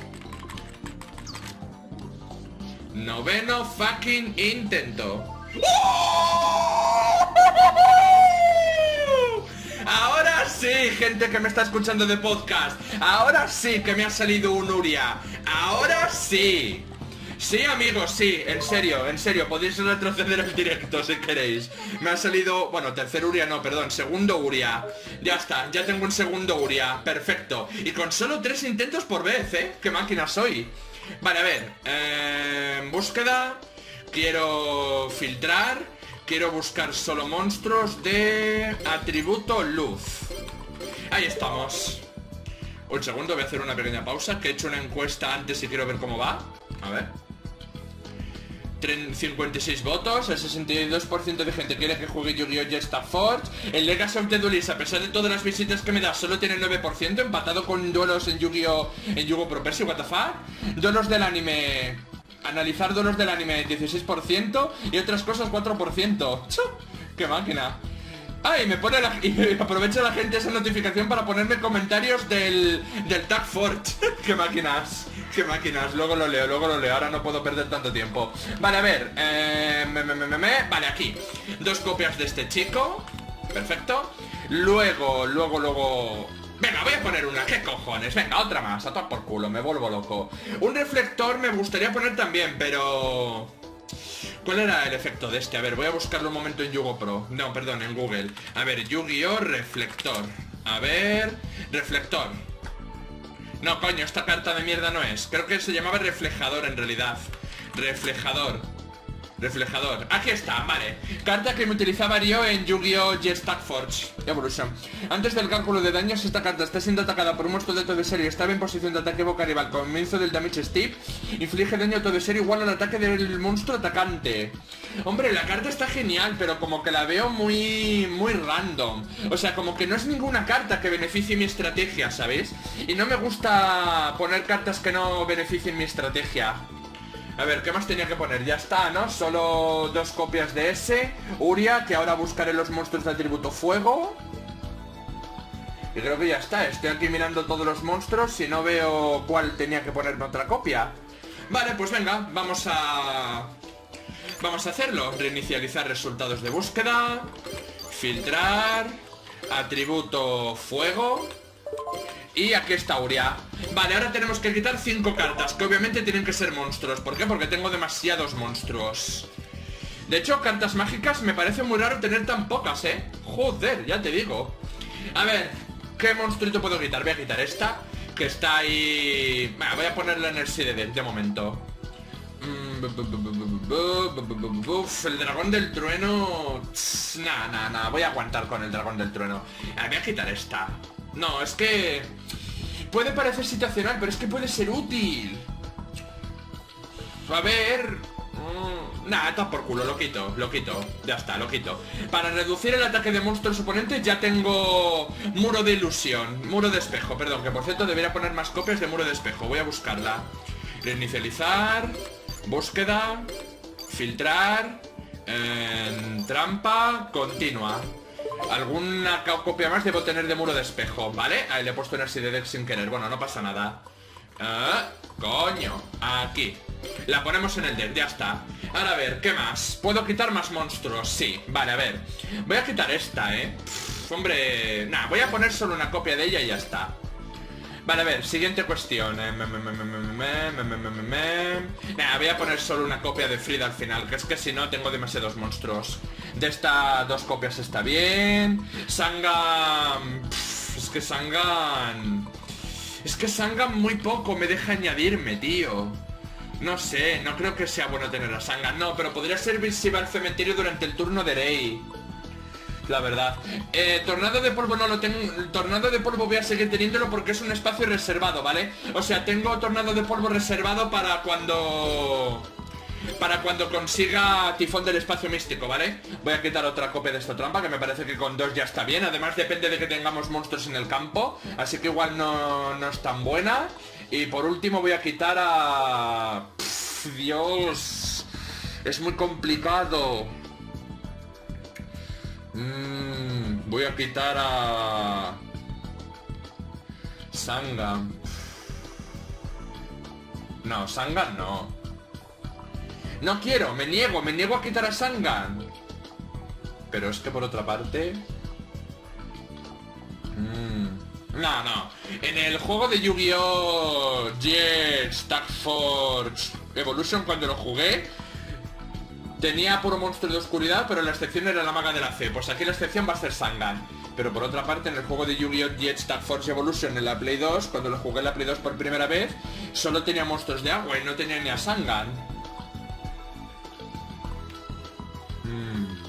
Noveno fucking intento. Ahora sí, gente que me está escuchando de podcast. Ahora sí que me ha salido un Uria. Ahora sí. Sí, amigos, sí, en serio, en serio, podéis retroceder el directo si queréis. Me ha salido, bueno, tercer Uria no, perdón, segundo Uria. Ya está, ya tengo un segundo Uria, perfecto. Y con solo tres intentos por vez, ¿eh? ¿Qué máquina soy? Vale, a ver, eh, búsqueda. Quiero filtrar. Quiero buscar solo monstruos de atributo luz. Ahí estamos. Un segundo, voy a hacer una pequeña pausa, que he hecho una encuesta antes y quiero ver cómo va. A ver. cincuenta y seis votos, el sesenta y dos por ciento de gente quiere que juegue Yu-Gi-Oh! J-Star Forge. El Legacy of the Duelist, a pesar de todas las visitas que me da, solo tiene el nueve por ciento, empatado con duelos en Yu-Gi-Oh! En Yu-Gi-Oh! Pro Percy, what the fuck. Duelos del anime. Analizar duelos del anime, dieciséis por ciento. Y otras cosas, cuatro por ciento. ¡Qué máquina! Ah, y me pone la... y me aprovecha la gente esa notificación para ponerme comentarios del... del Tag Forge. ¡Qué máquinas! ¡Qué máquinas! Luego lo leo, luego lo leo. Ahora no puedo perder tanto tiempo. Vale, a ver. Eh, me, me, me, me. Vale, aquí. Dos copias de este chico. Perfecto. Luego, luego, luego... Venga, voy a poner una. ¿Qué cojones? Venga, otra más. A tomar por culo. Me vuelvo loco. Un reflector me gustaría poner también, pero... ¿Cuál era el efecto de este? A ver, voy a buscarlo un momento en Yu-Gi-Oh! Pro. No, perdón, en Google. A ver, Yu-Gi-Oh! Reflector. A ver... Reflector. No, coño, esta carta de mierda no es. Creo que se llamaba reflejador en realidad. Reflejador. Reflejador. Aquí está, vale. Carta que me utilizaba yo en Yu-Gi-Oh! J-Star Forge Evolution. Antes del cálculo de daños, esta carta está siendo atacada por un monstruo de todo serie. Estaba en posición de ataque boca arriba al comienzo del damage step. Inflige daño a todo serie igual al ataque del monstruo atacante. Hombre, la carta está genial, pero como que la veo muy... muy random. O sea, como que no es ninguna carta que beneficie mi estrategia, ¿sabéis? Y no me gusta poner cartas que no beneficien mi estrategia. A ver, ¿qué más tenía que poner? Ya está, ¿no? Solo dos copias de ese. Uria, que ahora buscaré los monstruos de atributo fuego. Y creo que ya está. Estoy aquí mirando todos los monstruos y no veo cuál tenía que ponerme otra copia. Vale, pues venga, vamos a... Vamos a hacerlo. Reinicializar resultados de búsqueda. Filtrar. Atributo fuego. Y aquí está Uria. Vale, ahora tenemos que quitar cinco cartas, que obviamente tienen que ser monstruos. ¿Por qué? Porque tengo demasiados monstruos. De hecho, cartas mágicas me parece muy raro tener tan pocas, ¿eh? Joder, ya te digo. A ver, ¿qué monstruito puedo quitar? Voy a quitar esta, que está ahí... Bueno, voy a ponerla en el C D D de momento. Uf, el dragón del trueno... Nah, nah, nah, voy a aguantar con el dragón del trueno. A ver, voy a quitar esta. No, es que... Puede parecer situacional, pero es que puede ser útil. A ver... Mmm, Nah, está por culo, lo quito, lo quito. Ya está, lo quito. Para reducir el ataque de monstruos oponentes ya tengo... Muro de ilusión, muro de espejo, perdón. Que por cierto debería poner más copias de muro de espejo. Voy a buscarla. Reinicializar. Búsqueda. Filtrar. Eh, trampa. Continua. Alguna copia más debo tener de muro de espejo, ¿vale? Ahí le he puesto en el C D D sin querer. Bueno, no pasa nada. Ah, coño, aquí. La ponemos en el deck, ya está. Ahora a ver, ¿qué más? ¿Puedo quitar más monstruos? Sí, vale, a ver. Voy a quitar esta, ¿eh? Pff, hombre... Nah, voy a poner solo una copia de ella y ya está. Vale, a ver, siguiente cuestión. Nah, voy a poner solo una copia de Frida al final, que es que si no tengo demasiados monstruos. De estas dos copias está bien. Sangan... Pff, es que Sangan... Es que Sangan muy poco me deja añadirme, tío. No sé, no creo que sea bueno tener a Sangan. No, pero podría servir si va al cementerio durante el turno de Rey. La verdad. eh, Tornado de polvo no lo tengo. Tornado de polvo voy a seguir teniéndolo porque es un espacio reservado, ¿vale? O sea, tengo tornado de polvo reservado para cuando... Para cuando consiga tifón del espacio místico, ¿vale? Voy a quitar otra copia de esta trampa, que me parece que con dos ya está bien. Además depende de que tengamos monstruos en el campo, así que igual no, no es tan buena. Y por último voy a quitar a... Pff, Dios, es muy complicado. mm, Voy a quitar a... Sangan. No, Sangan no. No quiero, me niego, me niego a quitar a Sangan. Pero es que por otra parte... Mmm... No, no. En el juego de Yu-Gi-Oh! Jets, Tag Force Evolution, cuando lo jugué, tenía puro monstruo de oscuridad, pero la excepción era la maga de la C. Pues aquí la excepción va a ser Sangan. Pero por otra parte, en el juego de Yu-Gi-Oh! Jets, Tag Force Evolution en la Play dos, cuando lo jugué en la Play dos por primera vez, solo tenía monstruos de agua y no tenía ni a Sangan. Mm.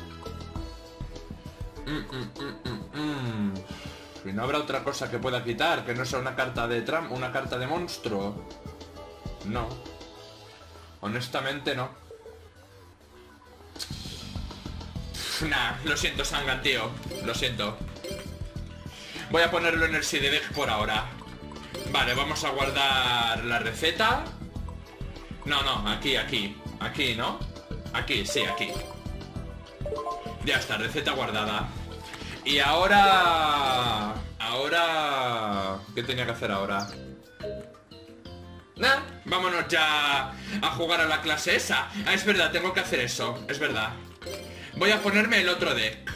Mm, mm, mm, mm, mm. Y no habrá otra cosa que pueda quitar que no sea una carta de tram, una carta de monstruo. No. Honestamente no. Nah, lo siento, Sangan, tío. Lo siento. Voy a ponerlo en el side deck por ahora. Vale, vamos a guardar la receta. No, no, aquí, aquí. Aquí, ¿no? Aquí, sí, aquí. Ya está, receta guardada. Y ahora... Ahora... ¿Qué tenía que hacer ahora? Nah, vámonos ya a jugar a la clase esa. Ah, es verdad, tengo que hacer eso. Es verdad. Voy a ponerme el otro deck.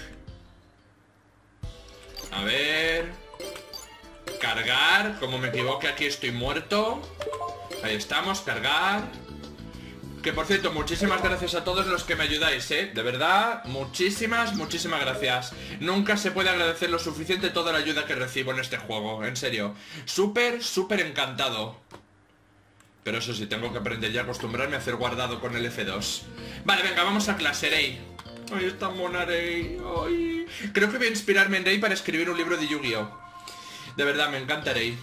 A ver... Cargar. Como me equivoque aquí estoy muerto. Ahí estamos, cargar. Que por cierto, muchísimas gracias a todos los que me ayudáis, ¿eh? De verdad, muchísimas, muchísimas gracias. Nunca se puede agradecer lo suficiente toda la ayuda que recibo en este juego, en serio. Súper, súper encantado. Pero eso sí, tengo que aprender ya a acostumbrarme a hacer guardado con el F dos. Vale, venga, vamos a clase, Rey. Ay, está mona Rey. Ay. Creo que voy a inspirarme en Rey para escribir un libro de Yu-Gi-Oh! De verdad, me encanta Rey.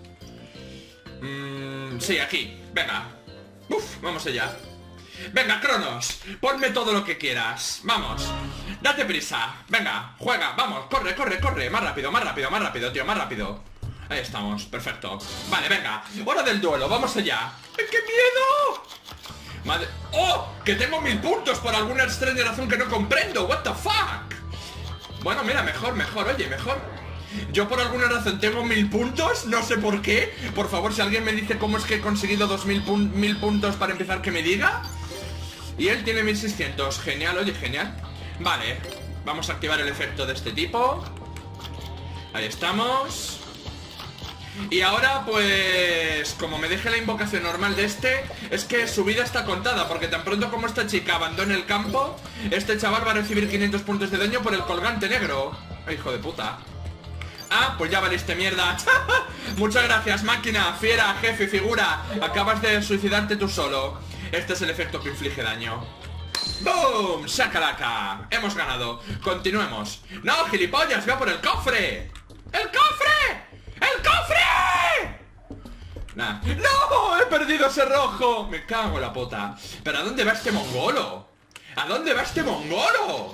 Mm, sí, aquí, venga. Uf, vamos allá. Venga, Cronos, ponme todo lo que quieras. Vamos, date prisa. Venga, juega, vamos, corre, corre, corre. Más rápido, más rápido, más rápido, tío, más rápido. Ahí estamos, perfecto. Vale, venga, hora del duelo, vamos allá. ¡Ay, qué miedo! Madre... ¡Oh! Que tengo mil puntos por alguna extraña razón que no comprendo. What the fuck. Bueno, mira, mejor, mejor, oye, mejor. Yo por alguna razón tengo mil puntos, no sé por qué. Por favor, si alguien me dice cómo es que he conseguido dos mil, pun mil puntos para empezar, que me diga. Y él tiene mil seiscientos, genial, oye, genial. Vale, vamos a activar el efecto de este tipo. Ahí estamos. Y ahora, pues, como me deje la invocación normal de este, es que su vida está contada, porque tan pronto como esta chica abandone el campo, este chaval va a recibir quinientos puntos de daño por el colgante negro. Ay, hijo de puta. Ah, pues ya valiste mierda. Muchas gracias, máquina, fiera, jefe, figura. Acabas de suicidarte tú solo. Este es el efecto que inflige daño. ¡Boom! ¡Shakalaka! Hemos ganado. Continuemos. ¡No, gilipollas! ¡Ve por el cofre! ¡El cofre! ¡El cofre! Nah. ¡No! ¡He perdido ese rojo! Me cago en la puta. ¿Pero a dónde va este mongolo? ¿A dónde va este mongolo?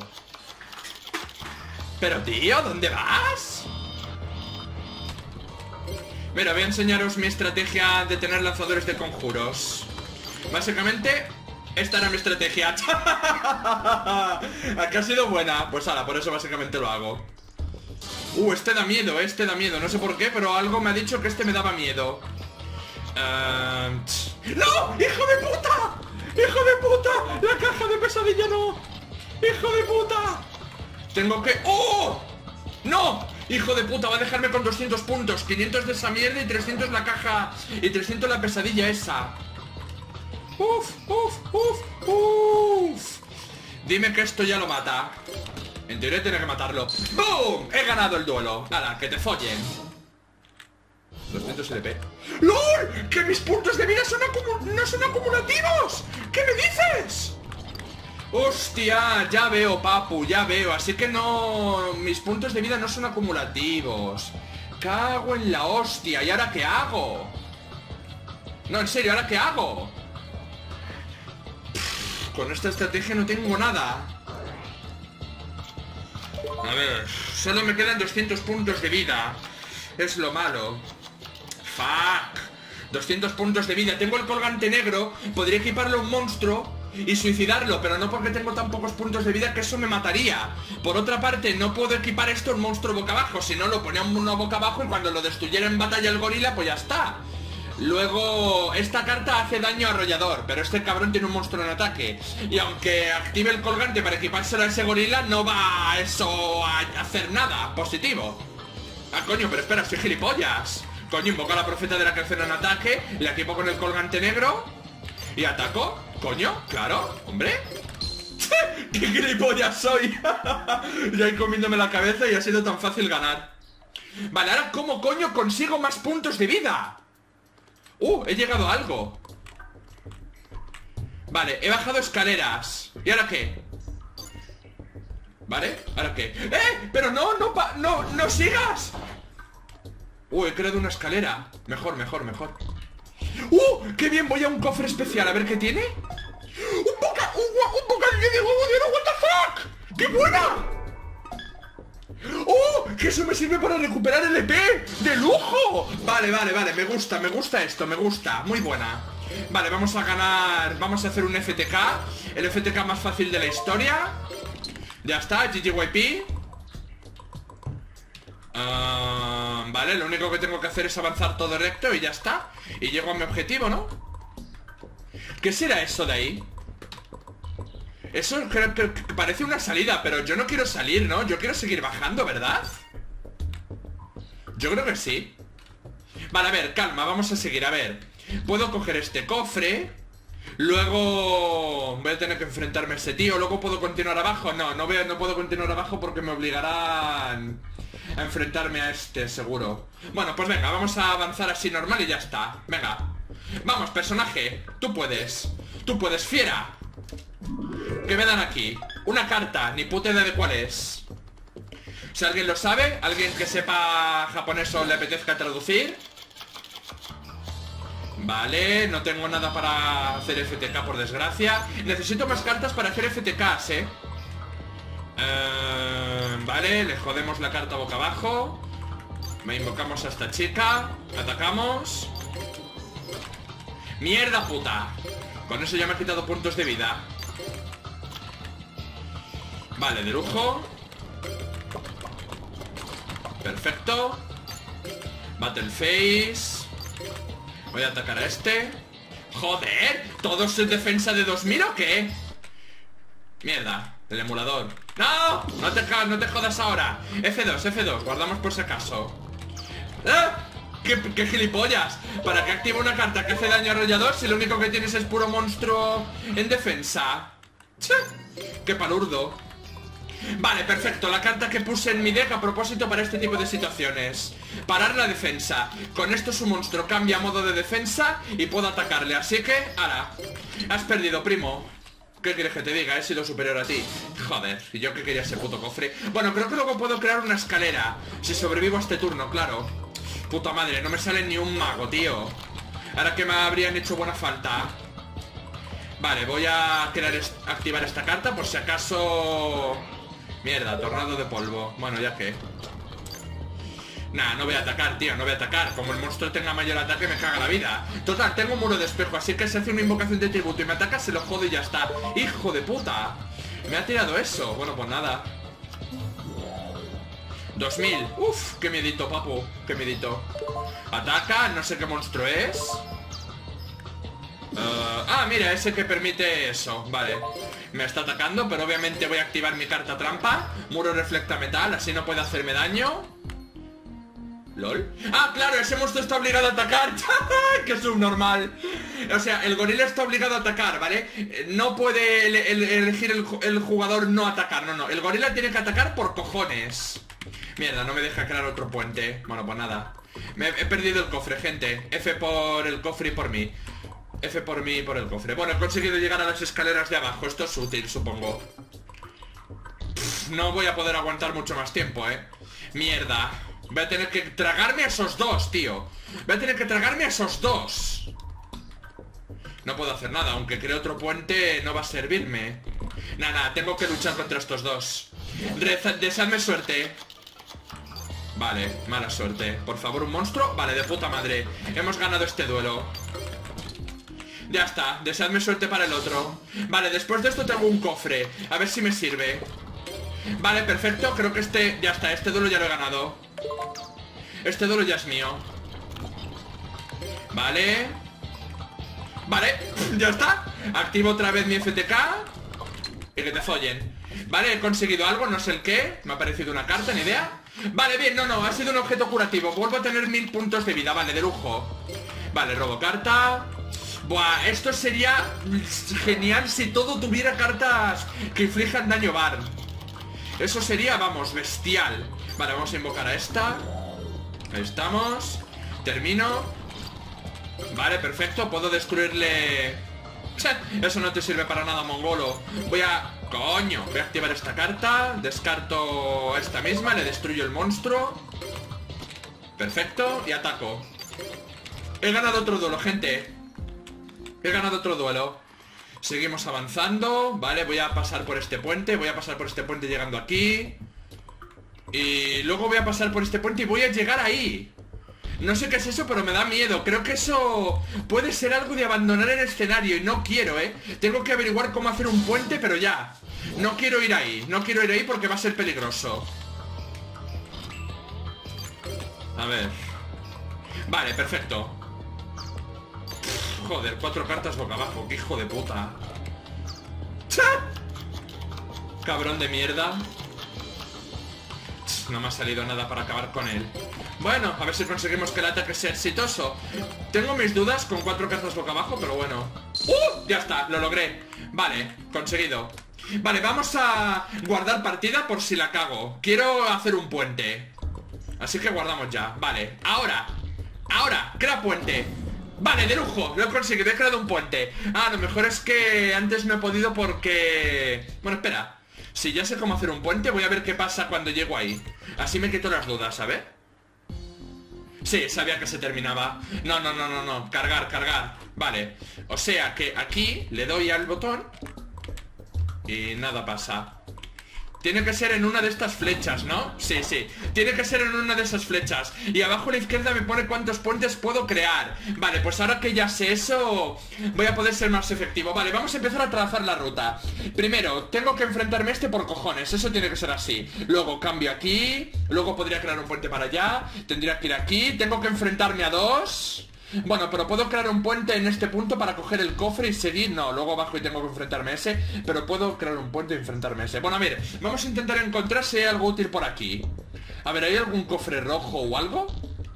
Pero tío, ¿dónde vas? Mira, voy a enseñaros mi estrategia de tener lanzadores de conjuros. Básicamente, esta era mi estrategia. Aquí ha sido buena. Pues ahora, por eso básicamente lo hago. Uh, este da miedo, este da miedo. No sé por qué, pero algo me ha dicho que este me daba miedo. uh... ¡No! ¡Hijo de puta! ¡Hijo de puta! ¡La caja de pesadilla no! ¡Hijo de puta! Tengo que... ¡Oh! ¡No! Hijo de puta, va a dejarme con doscientos puntos. Quinientos de esa mierda y trescientos la caja. Y trescientos la pesadilla esa. Uf, uf, uf, uf. Dime que esto ya lo mata. En teoría tiene que matarlo. ¡Boom! He ganado el duelo. ¡Hala, que te follen! doscientos L P. ¡Lol! ¡Que mis puntos de vida son no son acumulativos! ¿Qué me dices? Hostia, ya veo, papu, ya veo. Así que no... Mis puntos de vida no son acumulativos. Cago en la hostia. ¿Y ahora qué hago? No, en serio, ¿ahora qué hago? Pff, con esta estrategia no tengo nada. A ver, solo me quedan doscientos puntos de vida. Es lo malo. Fuck. doscientos puntos de vida. Tengo el colgante negro. Podría equiparle a un monstruo y suicidarlo, pero no porque tengo tan pocos puntos de vida, que eso me mataría. Por otra parte, no puedo equipar esto a un monstruo boca abajo. Si no, lo ponía uno boca abajo y cuando lo destruyera en batalla el gorila, pues ya está. Luego, esta carta hace daño arrollador, pero este cabrón tiene un monstruo en ataque. Y aunque active el colgante para equipárselo a ese gorila, no va eso a hacer nada positivo. Ah, coño, pero espera, soy gilipollas. Coño, invoco a la profeta de la canción en ataque, le equipo con el colgante negro y ataco. Coño, claro, hombre. ¡Qué gilipollas soy! Ya ahí comiéndome la cabeza y ha sido tan fácil ganar. Vale, ahora ¿cómo coño consigo más puntos de vida? Uh, he llegado a algo. Vale, he bajado escaleras. ¿Y ahora qué? ¿Vale? ¿Ahora qué? ¡Eh! Pero no, no, pa no, no sigas. Uh, he creado una escalera. Mejor, mejor, mejor. ¡Uh! ¡Qué bien! Voy a un cofre especial, a ver qué tiene. ¡Un boca! ¡Un, un bocadillo de huevo de oro! ¡What the fuck! ¡Qué buena! ¡Oh! ¡Que eso me sirve para recuperar L P! ¡De lujo! Vale, vale, vale, me gusta, me gusta esto, me gusta. Muy buena. Vale, vamos a ganar. Vamos a hacer un F T K. El F T K más fácil de la historia. Ya está, G G Y P. Uh, vale, lo único que tengo que hacer es avanzar todo recto y ya está. Y llego a mi objetivo, ¿no? ¿Qué será eso de ahí? Eso creo que parece una salida, pero yo no quiero salir, ¿no? Yo quiero seguir bajando, ¿verdad? Yo creo que sí. Vale, a ver, calma, vamos a seguir, a ver. Puedo coger este cofre. Luego voy a tener que enfrentarme a ese tío. Luego puedo continuar abajo. No, no, veo, no puedo continuar abajo porque me obligarán a enfrentarme a este, seguro. Bueno, pues venga, vamos a avanzar así normal y ya está. Venga. Vamos, personaje. Tú puedes. Tú puedes, fiera. ¿Qué me dan aquí? Una carta, ni puta idea de cuál es. Si alguien lo sabe, alguien que sepa japonés o le apetezca traducir. Vale, no tengo nada para hacer F T K, por desgracia. Necesito más cartas para hacer F T Ks, eh Uh, vale, le jodemos la carta boca abajo. Me invocamos a esta chica. Atacamos. Mierda puta. Con eso ya me ha quitado puntos de vida. Vale, de lujo. Perfecto. Battle Face. Voy a atacar a este. Joder, ¿todos en defensa de dos mil o qué? Mierda, el emulador. ¡No! No te, no te jodas ahora. F dos, F dos, guardamos por si acaso. ¡Ah! ¡Qué, qué gilipollas! ¿Para qué activa una carta que hace daño arrollador si lo único que tienes es puro monstruo en defensa? ¡Che! ¡Qué palurdo! Vale, perfecto, la carta que puse en mi deck a propósito para este tipo de situaciones. Parar la defensa. Con esto su monstruo cambia modo de defensa y puedo atacarle, así que, ahora. Has perdido, primo. ¿Qué quieres que te diga? He sido superior a ti. Joder, y yo que quería ese puto cofre. Bueno, creo que luego puedo crear una escalera si sobrevivo a este turno, claro. Puta madre, no me sale ni un mago, tío. Ahora que me habrían hecho buena falta. Vale, voy a crear est- activar esta carta por si acaso... Mierda, tornado de polvo. Bueno, ya que... Nah, no voy a atacar, tío, no voy a atacar. Como el monstruo tenga mayor ataque me caga la vida. Total, tengo un muro de espejo, así que si hace una invocación de tributo y me ataca, se lo jodo y ya está. ¡Hijo de puta! Me ha tirado eso. Bueno, pues nada. dos mil. Uf, qué miedito, papu. Qué miedito. Ataca, no sé qué monstruo es. Uh, ah, mira, ese que permite eso. Vale. Me está atacando, pero obviamente voy a activar mi carta trampa. Muro reflecta metal, así no puede hacerme daño. ¿Lol? Ah, claro, ese monstruo está obligado a atacar. ¡Qué subnormal! O sea, el gorila está obligado a atacar, ¿vale? No puede ele ele elegir el, el jugador no atacar. No, no, el gorila tiene que atacar por cojones. Mierda, no me deja crear otro puente. Bueno, pues nada. Me he perdido el cofre, gente. F por el cofre y por mí. F por mí y por el cofre. Bueno, he conseguido llegar a las escaleras de abajo. Esto es útil, supongo. Pff, no voy a poder aguantar mucho más tiempo, eh. Mierda. Voy a tener que tragarme a esos dos, tío. Voy a tener que tragarme a esos dos. No puedo hacer nada. Aunque cree otro puente, no va a servirme. Nada, nada, tengo que luchar contra estos dos. Deseadme suerte. Vale, mala suerte. Por favor, un monstruo. Vale, de puta madre. Hemos ganado este duelo. Ya está, deseadme suerte para el otro. Vale, después de esto tengo un cofre. A ver si me sirve. Vale, perfecto, creo que este... Ya está, este duelo ya lo he ganado. Este duelo ya es mío. Vale. Vale, ya está. Activo otra vez mi F T K. Y que te follen. Vale, he conseguido algo, no sé el qué. Me ha aparecido una carta, ni idea. Vale, bien, no, no, ha sido un objeto curativo. Vuelvo a tener mil puntos de vida, vale, de lujo. Vale, robo carta. Buah, esto sería genial si todo tuviera cartas que inflijan daño bar. Eso sería, vamos, bestial. Vale, vamos a invocar a esta. Ahí estamos. Termino. Vale, perfecto, puedo destruirle... Eso no te sirve para nada, mongolo. Voy a... Coño, voy a activar esta carta. Descarto esta misma, le destruyo el monstruo. Perfecto, y ataco. He ganado otro duelo, gente. He ganado otro duelo. Seguimos avanzando. Vale, voy a pasar por este puente. Voy a pasar por este puente llegando aquí. Y luego voy a pasar por este puente y voy a llegar ahí. No sé qué es eso, pero me da miedo. Creo que eso puede ser algo de abandonar el escenario. Y no quiero, ¿eh? Tengo que averiguar cómo hacer un puente, pero ya. No quiero ir ahí. No quiero ir ahí porque va a ser peligroso. A ver. Vale, perfecto. Joder, cuatro cartas boca abajo. Qué hijo de puta. Cabrón de mierda. No me ha salido nada para acabar con él. Bueno, a ver si conseguimos que el ataque sea exitoso. Tengo mis dudas con cuatro cartas boca abajo, pero bueno. ¡Uh! Ya está, lo logré. Vale, conseguido. Vale, vamos a guardar partida por si la cago. Quiero hacer un puente. Así que guardamos ya. Vale, ahora. Ahora, crea puente. Vale, de lujo, lo he conseguido, he creado un puente. Ah, lo mejor es que antes no he podido porque... Bueno, espera. Si ya sé cómo hacer un puente, voy a ver qué pasa cuando llego ahí. Así me quito las dudas, ¿sabes? Sí, sabía que se terminaba. No, no, no, no, no, cargar, cargar. Vale, o sea que aquí le doy al botón y nada pasa. Tiene que ser en una de estas flechas, ¿no? Sí, sí, tiene que ser en una de esas flechas. Y abajo a la izquierda me pone cuántos puentes puedo crear. Vale, pues ahora que ya sé eso, voy a poder ser más efectivo. Vale, vamos a empezar a trazar la ruta. Primero, tengo que enfrentarme a este por cojones. Eso tiene que ser así. Luego cambio aquí. Luego podría crear un puente para allá. Tendría que ir aquí. Tengo que enfrentarme a dos. Bueno, pero puedo crear un puente en este punto para coger el cofre y seguir. No, luego bajo y tengo que enfrentarme a ese. Pero puedo crear un puente y enfrentarme a ese. Bueno, a ver, vamos a intentar encontrar si hay algo útil por aquí. A ver, ¿hay algún cofre rojo o algo?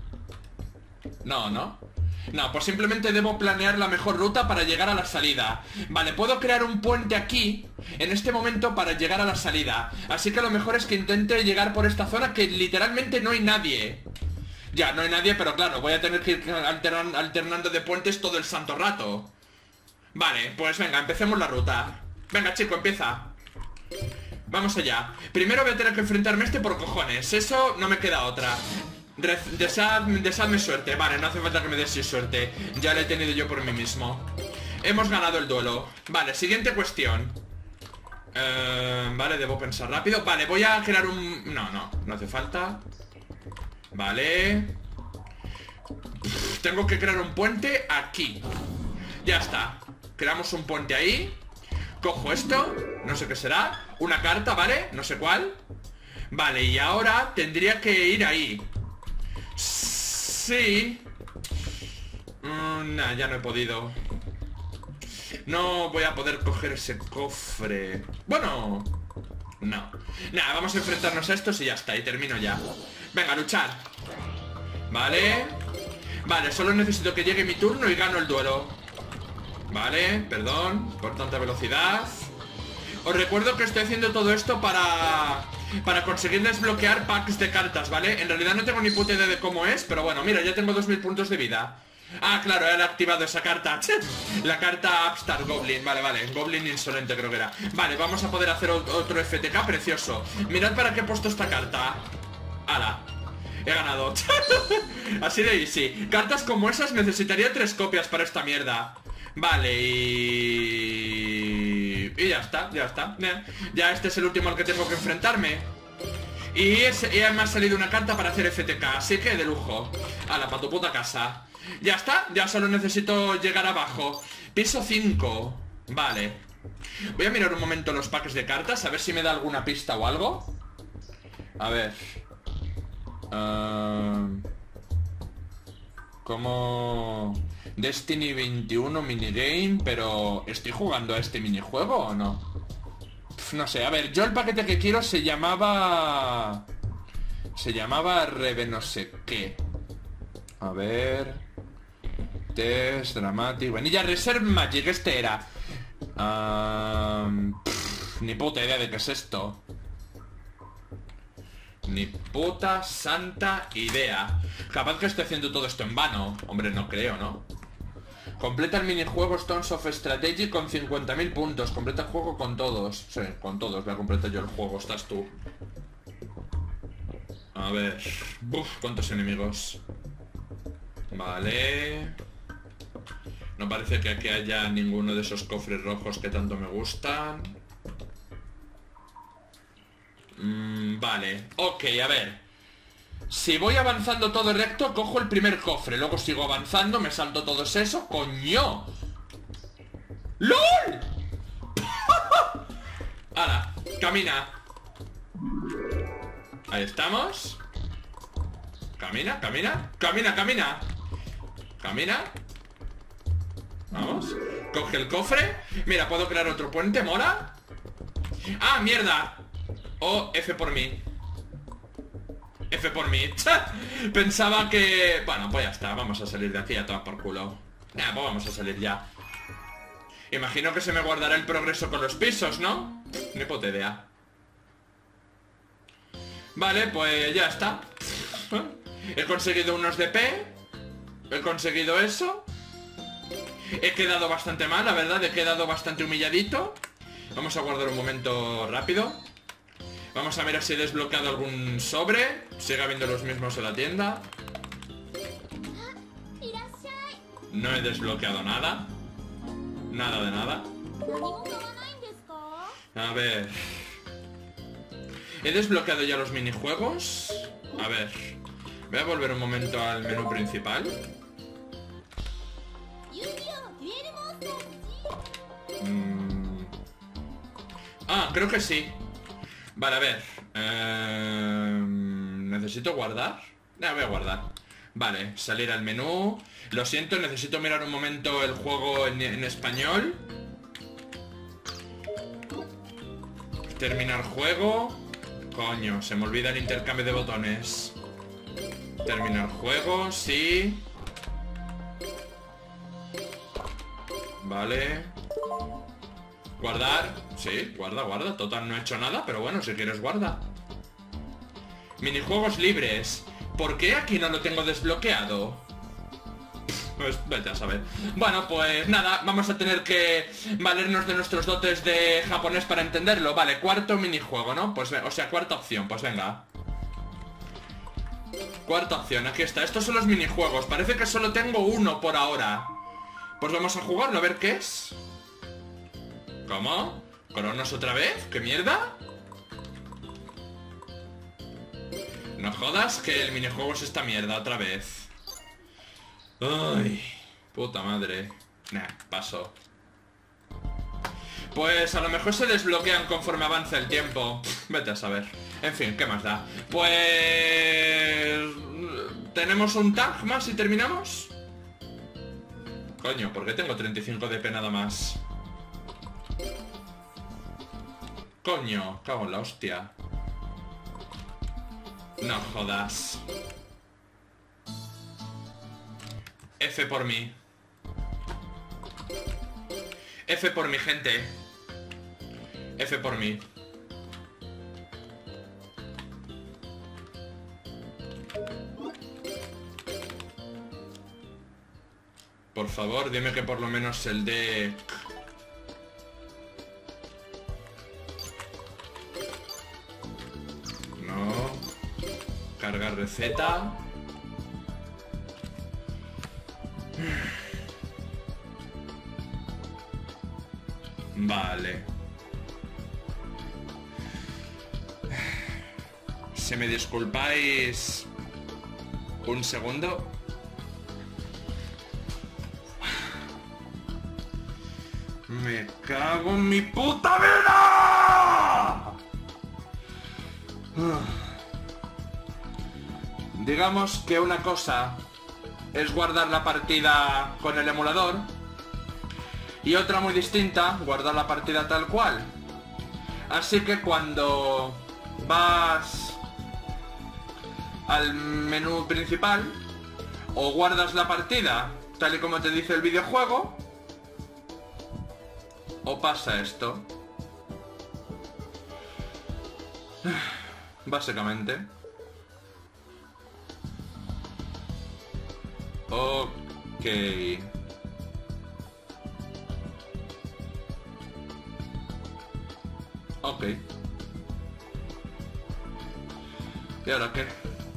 No, ¿no? No, pues simplemente debo planear la mejor ruta para llegar a la salida. Vale, puedo crear un puente aquí en este momento para llegar a la salida. Así que lo mejor es que intente llegar por esta zona que literalmente no hay nadie. Ya, no hay nadie, pero claro, voy a tener que ir alternan, alternando de puentes todo el santo rato. Vale, pues venga, empecemos la ruta. Venga, chico, empieza. Vamos allá. Primero voy a tener que enfrentarme a este por cojones. Eso no me queda otra. Deseadme, deseadme suerte. Vale, no hace falta que me desees suerte. Ya lo he tenido yo por mí mismo. Hemos ganado el duelo. Vale, siguiente cuestión. eh, Vale, debo pensar rápido. Vale, voy a crear un... No, no, no hace falta. Vale. Tengo que crear un puente aquí. Ya está. Creamos un puente ahí. Cojo esto. No sé qué será. Una carta, ¿vale? No sé cuál. Vale, y ahora tendría que ir ahí. Sí. mm, Nah, ya no he podido. No voy a poder coger ese cofre. Bueno, no. Nada, vamos a enfrentarnos a estos y ya está. Y termino ya. Venga, a luchar. Vale. Vale, solo necesito que llegue mi turno y gano el duelo. Vale, perdón por tanta velocidad. Os recuerdo que estoy haciendo todo esto para para conseguir desbloquear packs de cartas, ¿vale? En realidad no tengo ni puta idea de cómo es, pero bueno, mira, ya tengo dos mil puntos de vida. Ah, claro, he activado esa carta. La carta Upstart Goblin, vale, vale. Goblin insolente creo que era. Vale, vamos a poder hacer otro F T K precioso. Mirad para qué he puesto esta carta. ¡Hala! He ganado. Así de easy. Cartas como esas necesitaría tres copias para esta mierda. Vale, y... Y ya está, ya está. Ya este es el último al que tengo que enfrentarme. Y, es... y me ha salido una carta para hacer F T K, así que de lujo. ¡Hala, pa' tu puta casa! Ya está, ya solo necesito llegar abajo. Piso cinco. Vale. Voy a mirar un momento los packs de cartas, a ver si me da alguna pista o algo. A ver. Uh... Como... Destiny veintiuno minigame, pero... ¿estoy jugando a este minijuego o no? Pff, no sé, a ver, yo el paquete que quiero se llamaba... Se llamaba Reve no sé qué. A ver... Test, Dramatic... Vanilla Reserve Magic, este era. um, pff, Ni puta idea de qué es esto. Ni puta santa idea. Capaz que estoy haciendo todo esto en vano. Hombre, no creo, ¿no? Completa el minijuego Stones of Strategy con cincuenta mil puntos. Completa el juego con todos. Sí, con todos voy a completar yo el juego. Estás tú. A ver... Uf, ¿cuántos enemigos? Vale... No parece que aquí haya ninguno de esos cofres rojos que tanto me gustan. Mm, vale, ok, a ver. Si voy avanzando todo recto, cojo el primer cofre. Luego sigo avanzando, me salto todos esos. ¡Coño! ¡LOL! ¡Hala! Camina. Ahí estamos. Camina, camina. Camina, camina. Camina. Vamos. Coge el cofre. Mira, puedo crear otro puente, ¿mola? ¡Ah, mierda! Oh, F por mí. F por mí. Pensaba que... Bueno, pues ya está. Vamos a salir de aquí a tomar por culo. Nah, pues vamos a salir ya. Imagino que se me guardará el progreso con los pisos, ¿no? Ni puta idea. Vale, pues ya está. He conseguido unos D P. He conseguido eso. He quedado bastante mal, la verdad. He quedado bastante humilladito. Vamos a guardar un momento rápido. Vamos a ver si he desbloqueado algún sobre. Sigue habiendo los mismos en la tienda. No he desbloqueado nada. Nada de nada. A ver. He desbloqueado ya los minijuegos. A ver. Voy a volver un momento al menú principal. Mm. Ah, creo que sí. Vale, a ver. Eh... ¿Necesito guardar? Ya, voy a guardar. Vale, salir al menú. Lo siento, necesito mirar un momento el juego en, en español. Terminar juego. Coño, se me olvida el intercambio de botones. Terminar juego, sí. Vale. Guardar. Sí, guarda, guarda. Total, no he hecho nada, pero bueno, si quieres guarda. Minijuegos libres. ¿Por qué aquí no lo tengo desbloqueado? Pues vete a saber. Bueno, pues nada, vamos a tener que valernos de nuestros dotes de japonés para entenderlo. Vale, cuarto minijuego, ¿no? Pues, o sea, cuarta opción, pues venga. Cuarta opción, aquí está. Estos son los minijuegos. Parece que solo tengo uno por ahora. Pues vamos a jugarlo, a ver qué es. ¿Cómo? ¿Cronos otra vez? ¿Qué mierda? No jodas que el minijuego es esta mierda otra vez. Ay, puta madre. Nah, paso. Pues a lo mejor se desbloquean conforme avanza el tiempo. Vete a saber. En fin, ¿qué más da? Pues... ¿tenemos un tag más y terminamos? Coño, ¿por qué tengo treinta y cinco de P nada más? Coño, cago en la hostia. No jodas. F por mí. F por mi gente. F por mí. favor, dime que por lo menos el deck... No. Cargar receta. Vale. Si me disculpáis un segundo. Me cago en mi puta vida. Digamos que una cosa es guardar la partida con el emulador y otra muy distinta, guardar la partida tal cual. Así que cuando vas al menú principal, o guardas la partida tal y como te dice el videojuego, o pasa esto. Básicamente. Ok. Ok. ¿Y ahora qué?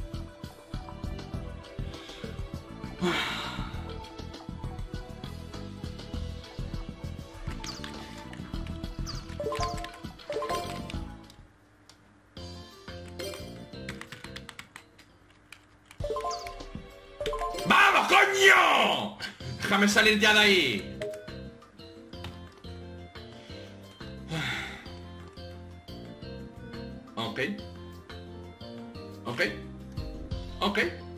¡Vamos, coño! Déjame salir ya de ahí. Ok. Ok. Ok.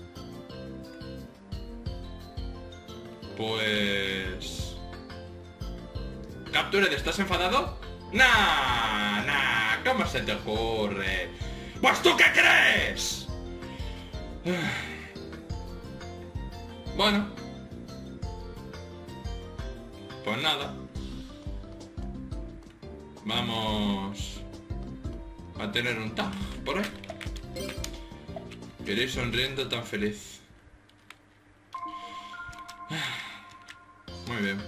Pues... Captured, ¿estás enfadado? Nah, nah, ¿cómo se te ocurre? ¡Pues tú qué crees! Bueno. Pues nada. Vamos a tener un tag por ahí. Iréis sonriendo tan feliz. Muy bien.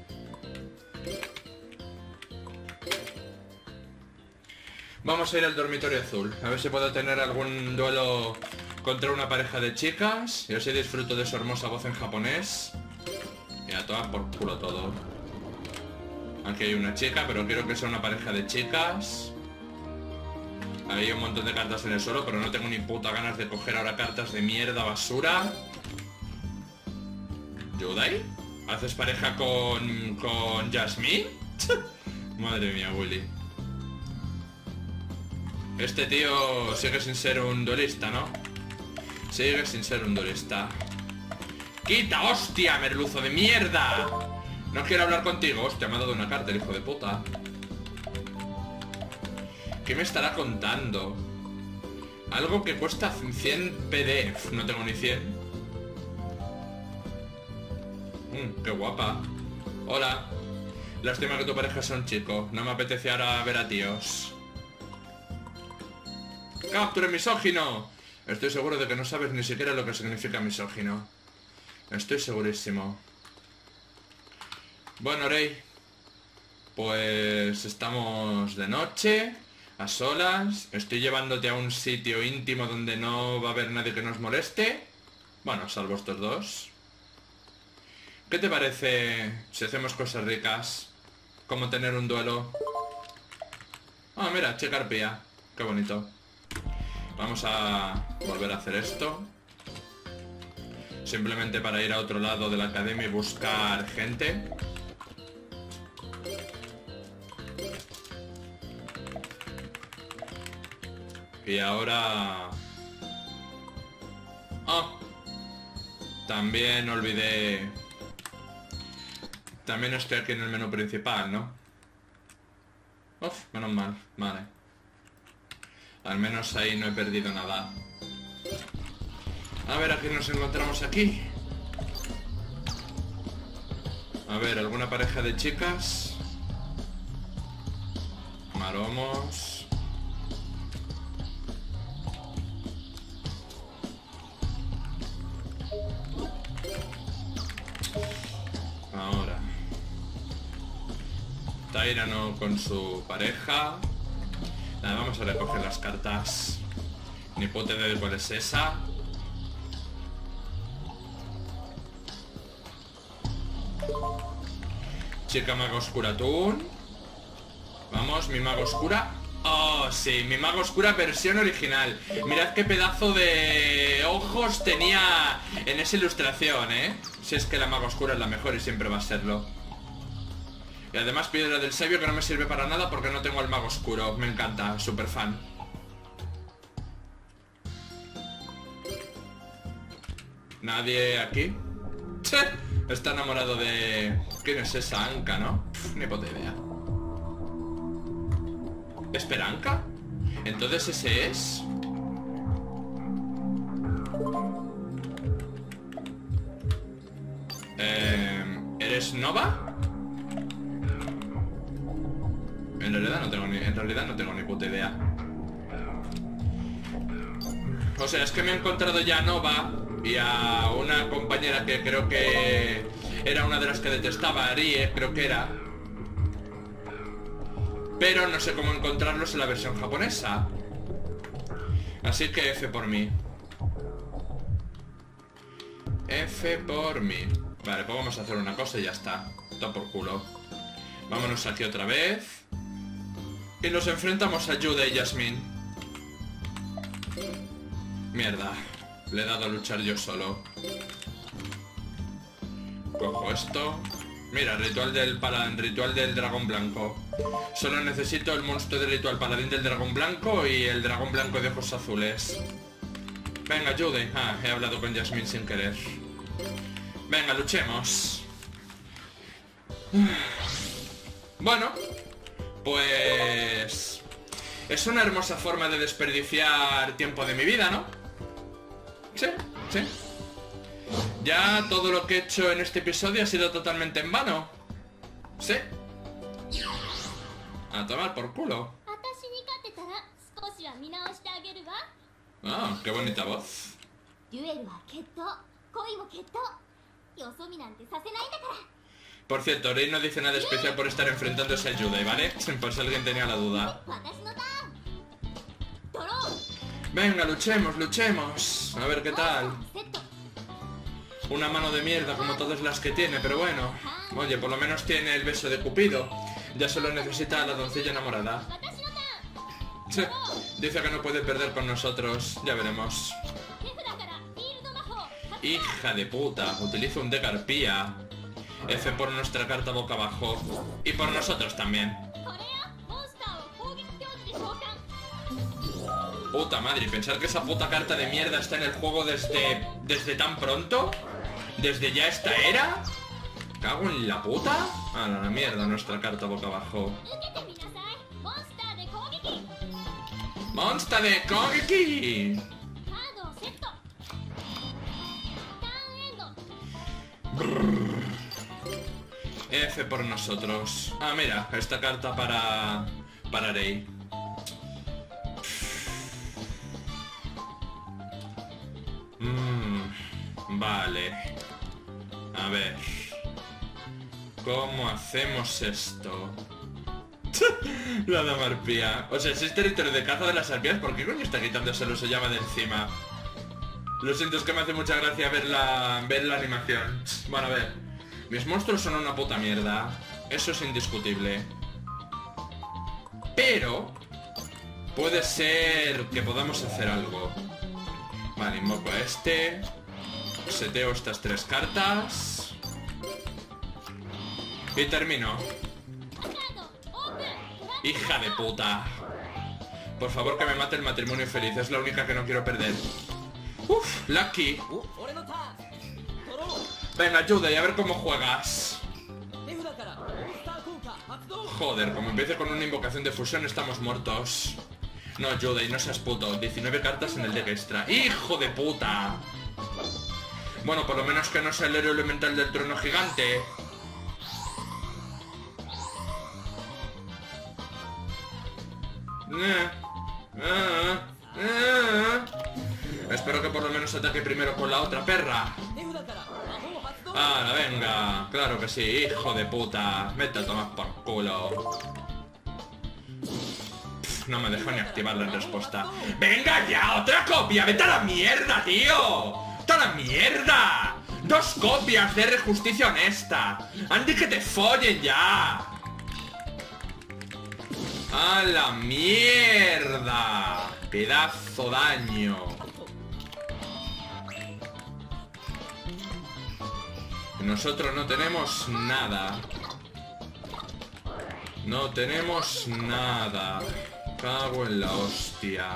Vamos a ir al dormitorio azul. A ver si puedo tener algún duelo contra una pareja de chicas. Y así disfruto de su hermosa voz en japonés. Y a todas por culo todo. Aquí hay una chica, pero quiero que sea una pareja de chicas. Hay un montón de cartas en el suelo, pero no tengo ni puta ganas de coger ahora cartas de mierda, basura. ¿Yudai? ¿Haces pareja con... con Jasmine? Madre mía, Willy. Este tío sigue sin ser un duelista, ¿no? Sigue sin ser un duelista. ¡Quita, hostia, merluzo de mierda! No quiero hablar contigo. Hostia, me ha dado una carta el hijo de puta. ¿Qué me estará contando? Algo que cuesta cien P D F. No tengo ni cien. Mmm, qué guapa. Hola. Lástima que tu pareja sea un chico. No me apetece ahora ver a tíos. ¡Capture misógino! Estoy seguro de que no sabes ni siquiera lo que significa misógino. Estoy segurísimo. Bueno, Rey. Pues estamos de noche, a solas. Estoy llevándote a un sitio íntimo donde no va a haber nadie que nos moleste. Bueno, salvo estos dos. ¿Qué te parece si hacemos cosas ricas? Como tener un duelo. Ah, mira, chica arpía. Qué bonito. Vamos a volver a hacer esto. Simplemente para ir a otro lado de la academia y buscar gente. Y ahora... Oh, también olvidé... También estoy aquí en el menú principal, ¿no? Uf, menos mal, vale. Al menos ahí no he perdido nada. A ver, ¿a quién nos encontramos aquí? A ver, ¿alguna pareja de chicas? Maromos. Está Irano con su pareja. Nada, vamos a recoger las cartas. Ni puta idea de cuál es esa. Chica mago oscura Toon. Vamos, mi mago oscura. Oh, sí, mi mago oscura versión original. Mirad qué pedazo de ojos tenía en esa ilustración, ¿eh? Si es que la mago oscura es la mejor y siempre va a serlo. Y además piedra del sabio, que no me sirve para nada porque no tengo el mago oscuro. Me encanta, súper fan. ¿Nadie aquí? ¡Che! Está enamorado de... ¿Quién es esa Anka, no? Pff, ni puta idea. ¿Espera, Anka? Entonces ese es... Eh, ¿Eres Nova? En realidad no tengo ni... En realidad no tengo ni puta idea. O sea, es que me he encontrado ya a Nova y a una compañera que creo que era una de las que detestaba, Arie, creo que era. Pero no sé cómo encontrarlos en la versión japonesa. Así que F por mí. F por mí. Vale, pues vamos a hacer una cosa y ya está. Todo por culo. Vámonos aquí otra vez. Y nos enfrentamos a Yude y Jasmine. Mierda. Le he dado a luchar yo solo. Cojo esto. Mira, ritual del paladín, ritual del dragón blanco. Solo necesito el monstruo de ritual paladín del dragón blanco y el dragón blanco de ojos azules. Venga, Jude. Ah, he hablado con Jasmine sin querer. Venga, luchemos. Bueno, pues... es una hermosa forma de desperdiciar tiempo de mi vida, ¿no? Sí, sí. Ya todo lo que he hecho en este episodio ha sido totalmente en vano. Sí. A tomar por culo. Ah, qué bonita voz. Por cierto, Rei no dice nada especial por estar enfrentándose a Yude, ¿vale? Por si alguien tenía la duda. Venga, luchemos, luchemos. A ver qué tal. Una mano de mierda como todas las que tiene, pero bueno. Oye, por lo menos tiene el beso de Cupido. Ya solo necesita a la doncella enamorada. Sí, dice que no puede perder con nosotros. Ya veremos. Hija de puta, utiliza un deck arpía. F por nuestra carta boca abajo. Y por nosotros también. Puta madre, pensar que esa puta carta de mierda está en el juego desde... desde tan pronto. Desde ya esta era. ¿Cago en la puta? Ah, no, la mierda, nuestra carta boca abajo. ¡Monster de Kogeki! F por nosotros. Ah, mira, esta carta para... para Rei. Mmm... Vale. A ver... ¿cómo hacemos esto? La dama arpía. O sea, si es territorio de caza de las arpías, ¿por qué coño está quitándose el uso llama de encima? Lo siento, es que me hace mucha gracia ver la, ver la animación. Bueno, a ver. Mis monstruos son una puta mierda. Eso es indiscutible. Pero... puede ser que podamos hacer algo. Vale, invoco a este. Seteo estas tres cartas. Y termino. Hija de puta. Por favor que me mate el matrimonio feliz. Es la única que no quiero perder. Uf, Lucky. Venga, Jude, y a ver cómo juegas. Joder, como empiece con una invocación de fusión estamos muertos. No, Jude, no seas puto. diecinueve cartas en el deck extra. ¡Hijo de puta! Bueno, por lo menos que no sea el héroe elemental del trueno gigante. Eh, eh, eh. Espero que por lo menos ataque primero con la otra perra. Ah, venga, claro que sí, hijo de puta. Vete a tomar por culo. Pff, no me dejó ni activar la respuesta. ¡Venga ya! ¡Otra copia! ¡Vete a la mierda, tío! ¡Vete a la mierda! ¡Dos copias de R Justicia Honesta! ¡Andy, que te follen ya! ¡A la mierda! ¡Pedazo daño! Nosotros no tenemos nada. No tenemos nada. Cago en la hostia.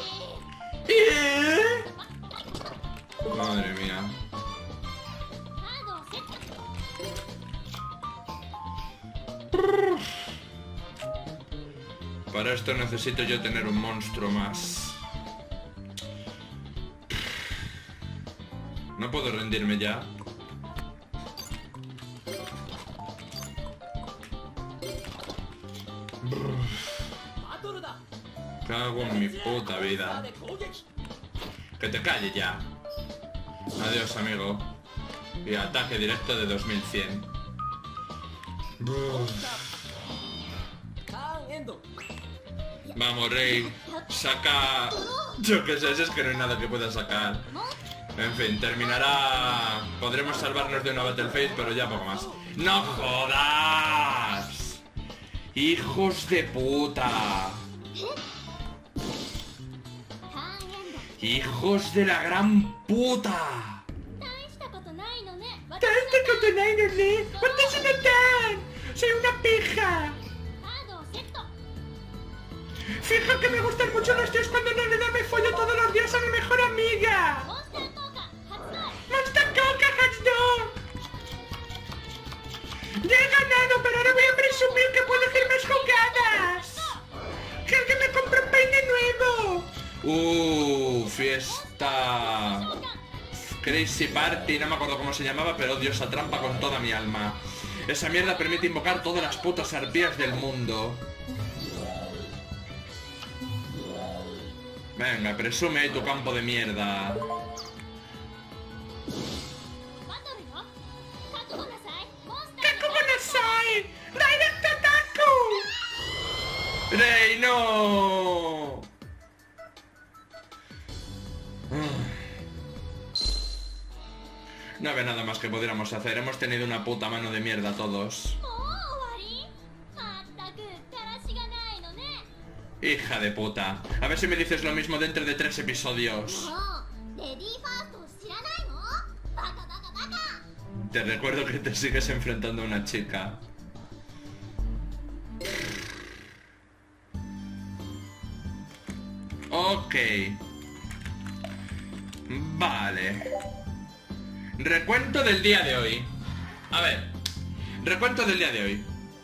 ¿Eh? Madre mía. Para esto necesito yo tener un monstruo más. No puedo rendirme ya. Cago en mi puta vida. Que te calle ya. Adiós, amigo. Y ataque directo de dos mil cien. Vamos, Rey. Saca... Yo qué sé, es que no hay nada que pueda sacar. En fin, terminará... Podremos salvarnos de una Battle Phase, pero ya poco más. ¡No jodas! ¡Hijos de puta! ¡Hijos de la gran puta! ¡Soy una pija! Fijo que me gustan mucho los tíos cuando en realidad me follo todos los días a mi mejor amiga. ¡Monster Coca Hatchdog! Ya he ganado, pero ahora voy a presumir que puedo hacer más jugadas. ¡Que alguien me compre un peine nuevo! ¡Uh! Fiesta... Crazy Party, no me acuerdo cómo se llamaba, pero odio esa trampa con toda mi alma. Esa mierda permite invocar todas las putas arpías del mundo. Venga, presume ahí tu campo de mierda. ¡Kakumonasai! ¡Direct Ataku! ¡Rey, no! No había nada más que pudiéramos hacer. Hemos tenido una puta mano de mierda todos. Hija de puta. A ver si me dices lo mismo dentro de tres episodios. Te recuerdo que te sigues enfrentando a una chica. Ok. Vale. Recuento del día de hoy. A ver. Recuento del día de hoy.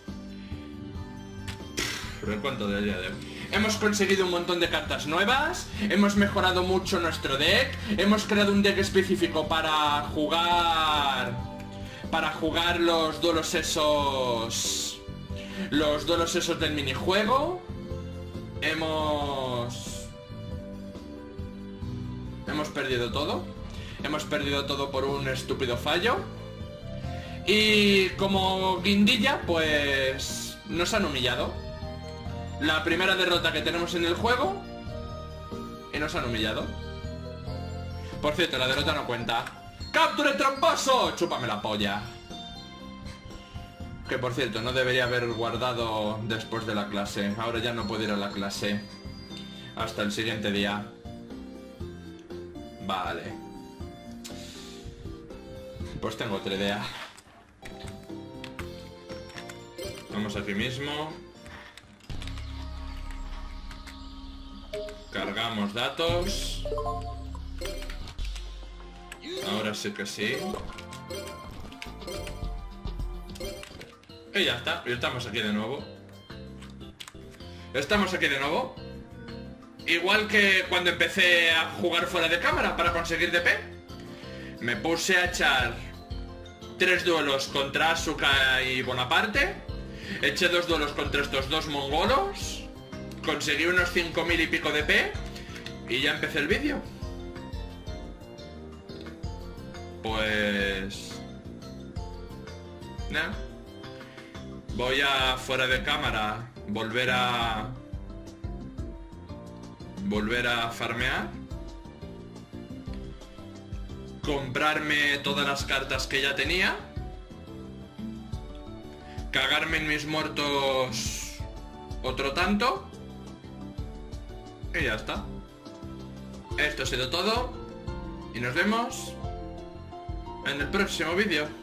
Recuento del día de hoy. Hemos conseguido un montón de cartas nuevas. Hemos mejorado mucho nuestro deck. Hemos creado un deck específico para jugar... Para jugar los duelos esos... Los duelos esos del minijuego. Hemos... Hemos perdido todo. Hemos perdido todo por un estúpido fallo. Y como guindilla, pues... Nos han humillado. La primera derrota que tenemos en el juego. Y nos han humillado. Por cierto, la derrota no cuenta. ¡Capture tramposo! Chúpame la polla. Que por cierto, no debería haber guardado después de la clase. Ahora ya no puedo ir a la clase. Hasta el siguiente día. Vale. Pues tengo otra idea. Vamos aquí mismo. Cargamos datos. Ahora sí que sí. Y ya está, y estamos aquí de nuevo. Estamos aquí de nuevo. Igual que cuando empecé a jugar fuera de cámara para conseguir D P. Me puse a echar tres duelos contra Asuka y Bonaparte. Eché dos duelos contra estos dos mongolos. Conseguí unos cinco mil y pico de P. Y ya empecé el vídeo. Pues... ¿no? Voy a, fuera de cámara, volver a... Volver a farmear. Comprarme todas las cartas que ya tenía. Cagarme en mis muertos otro tanto. Y ya está. Esto ha sido todo. Y nos vemos en el próximo vídeo.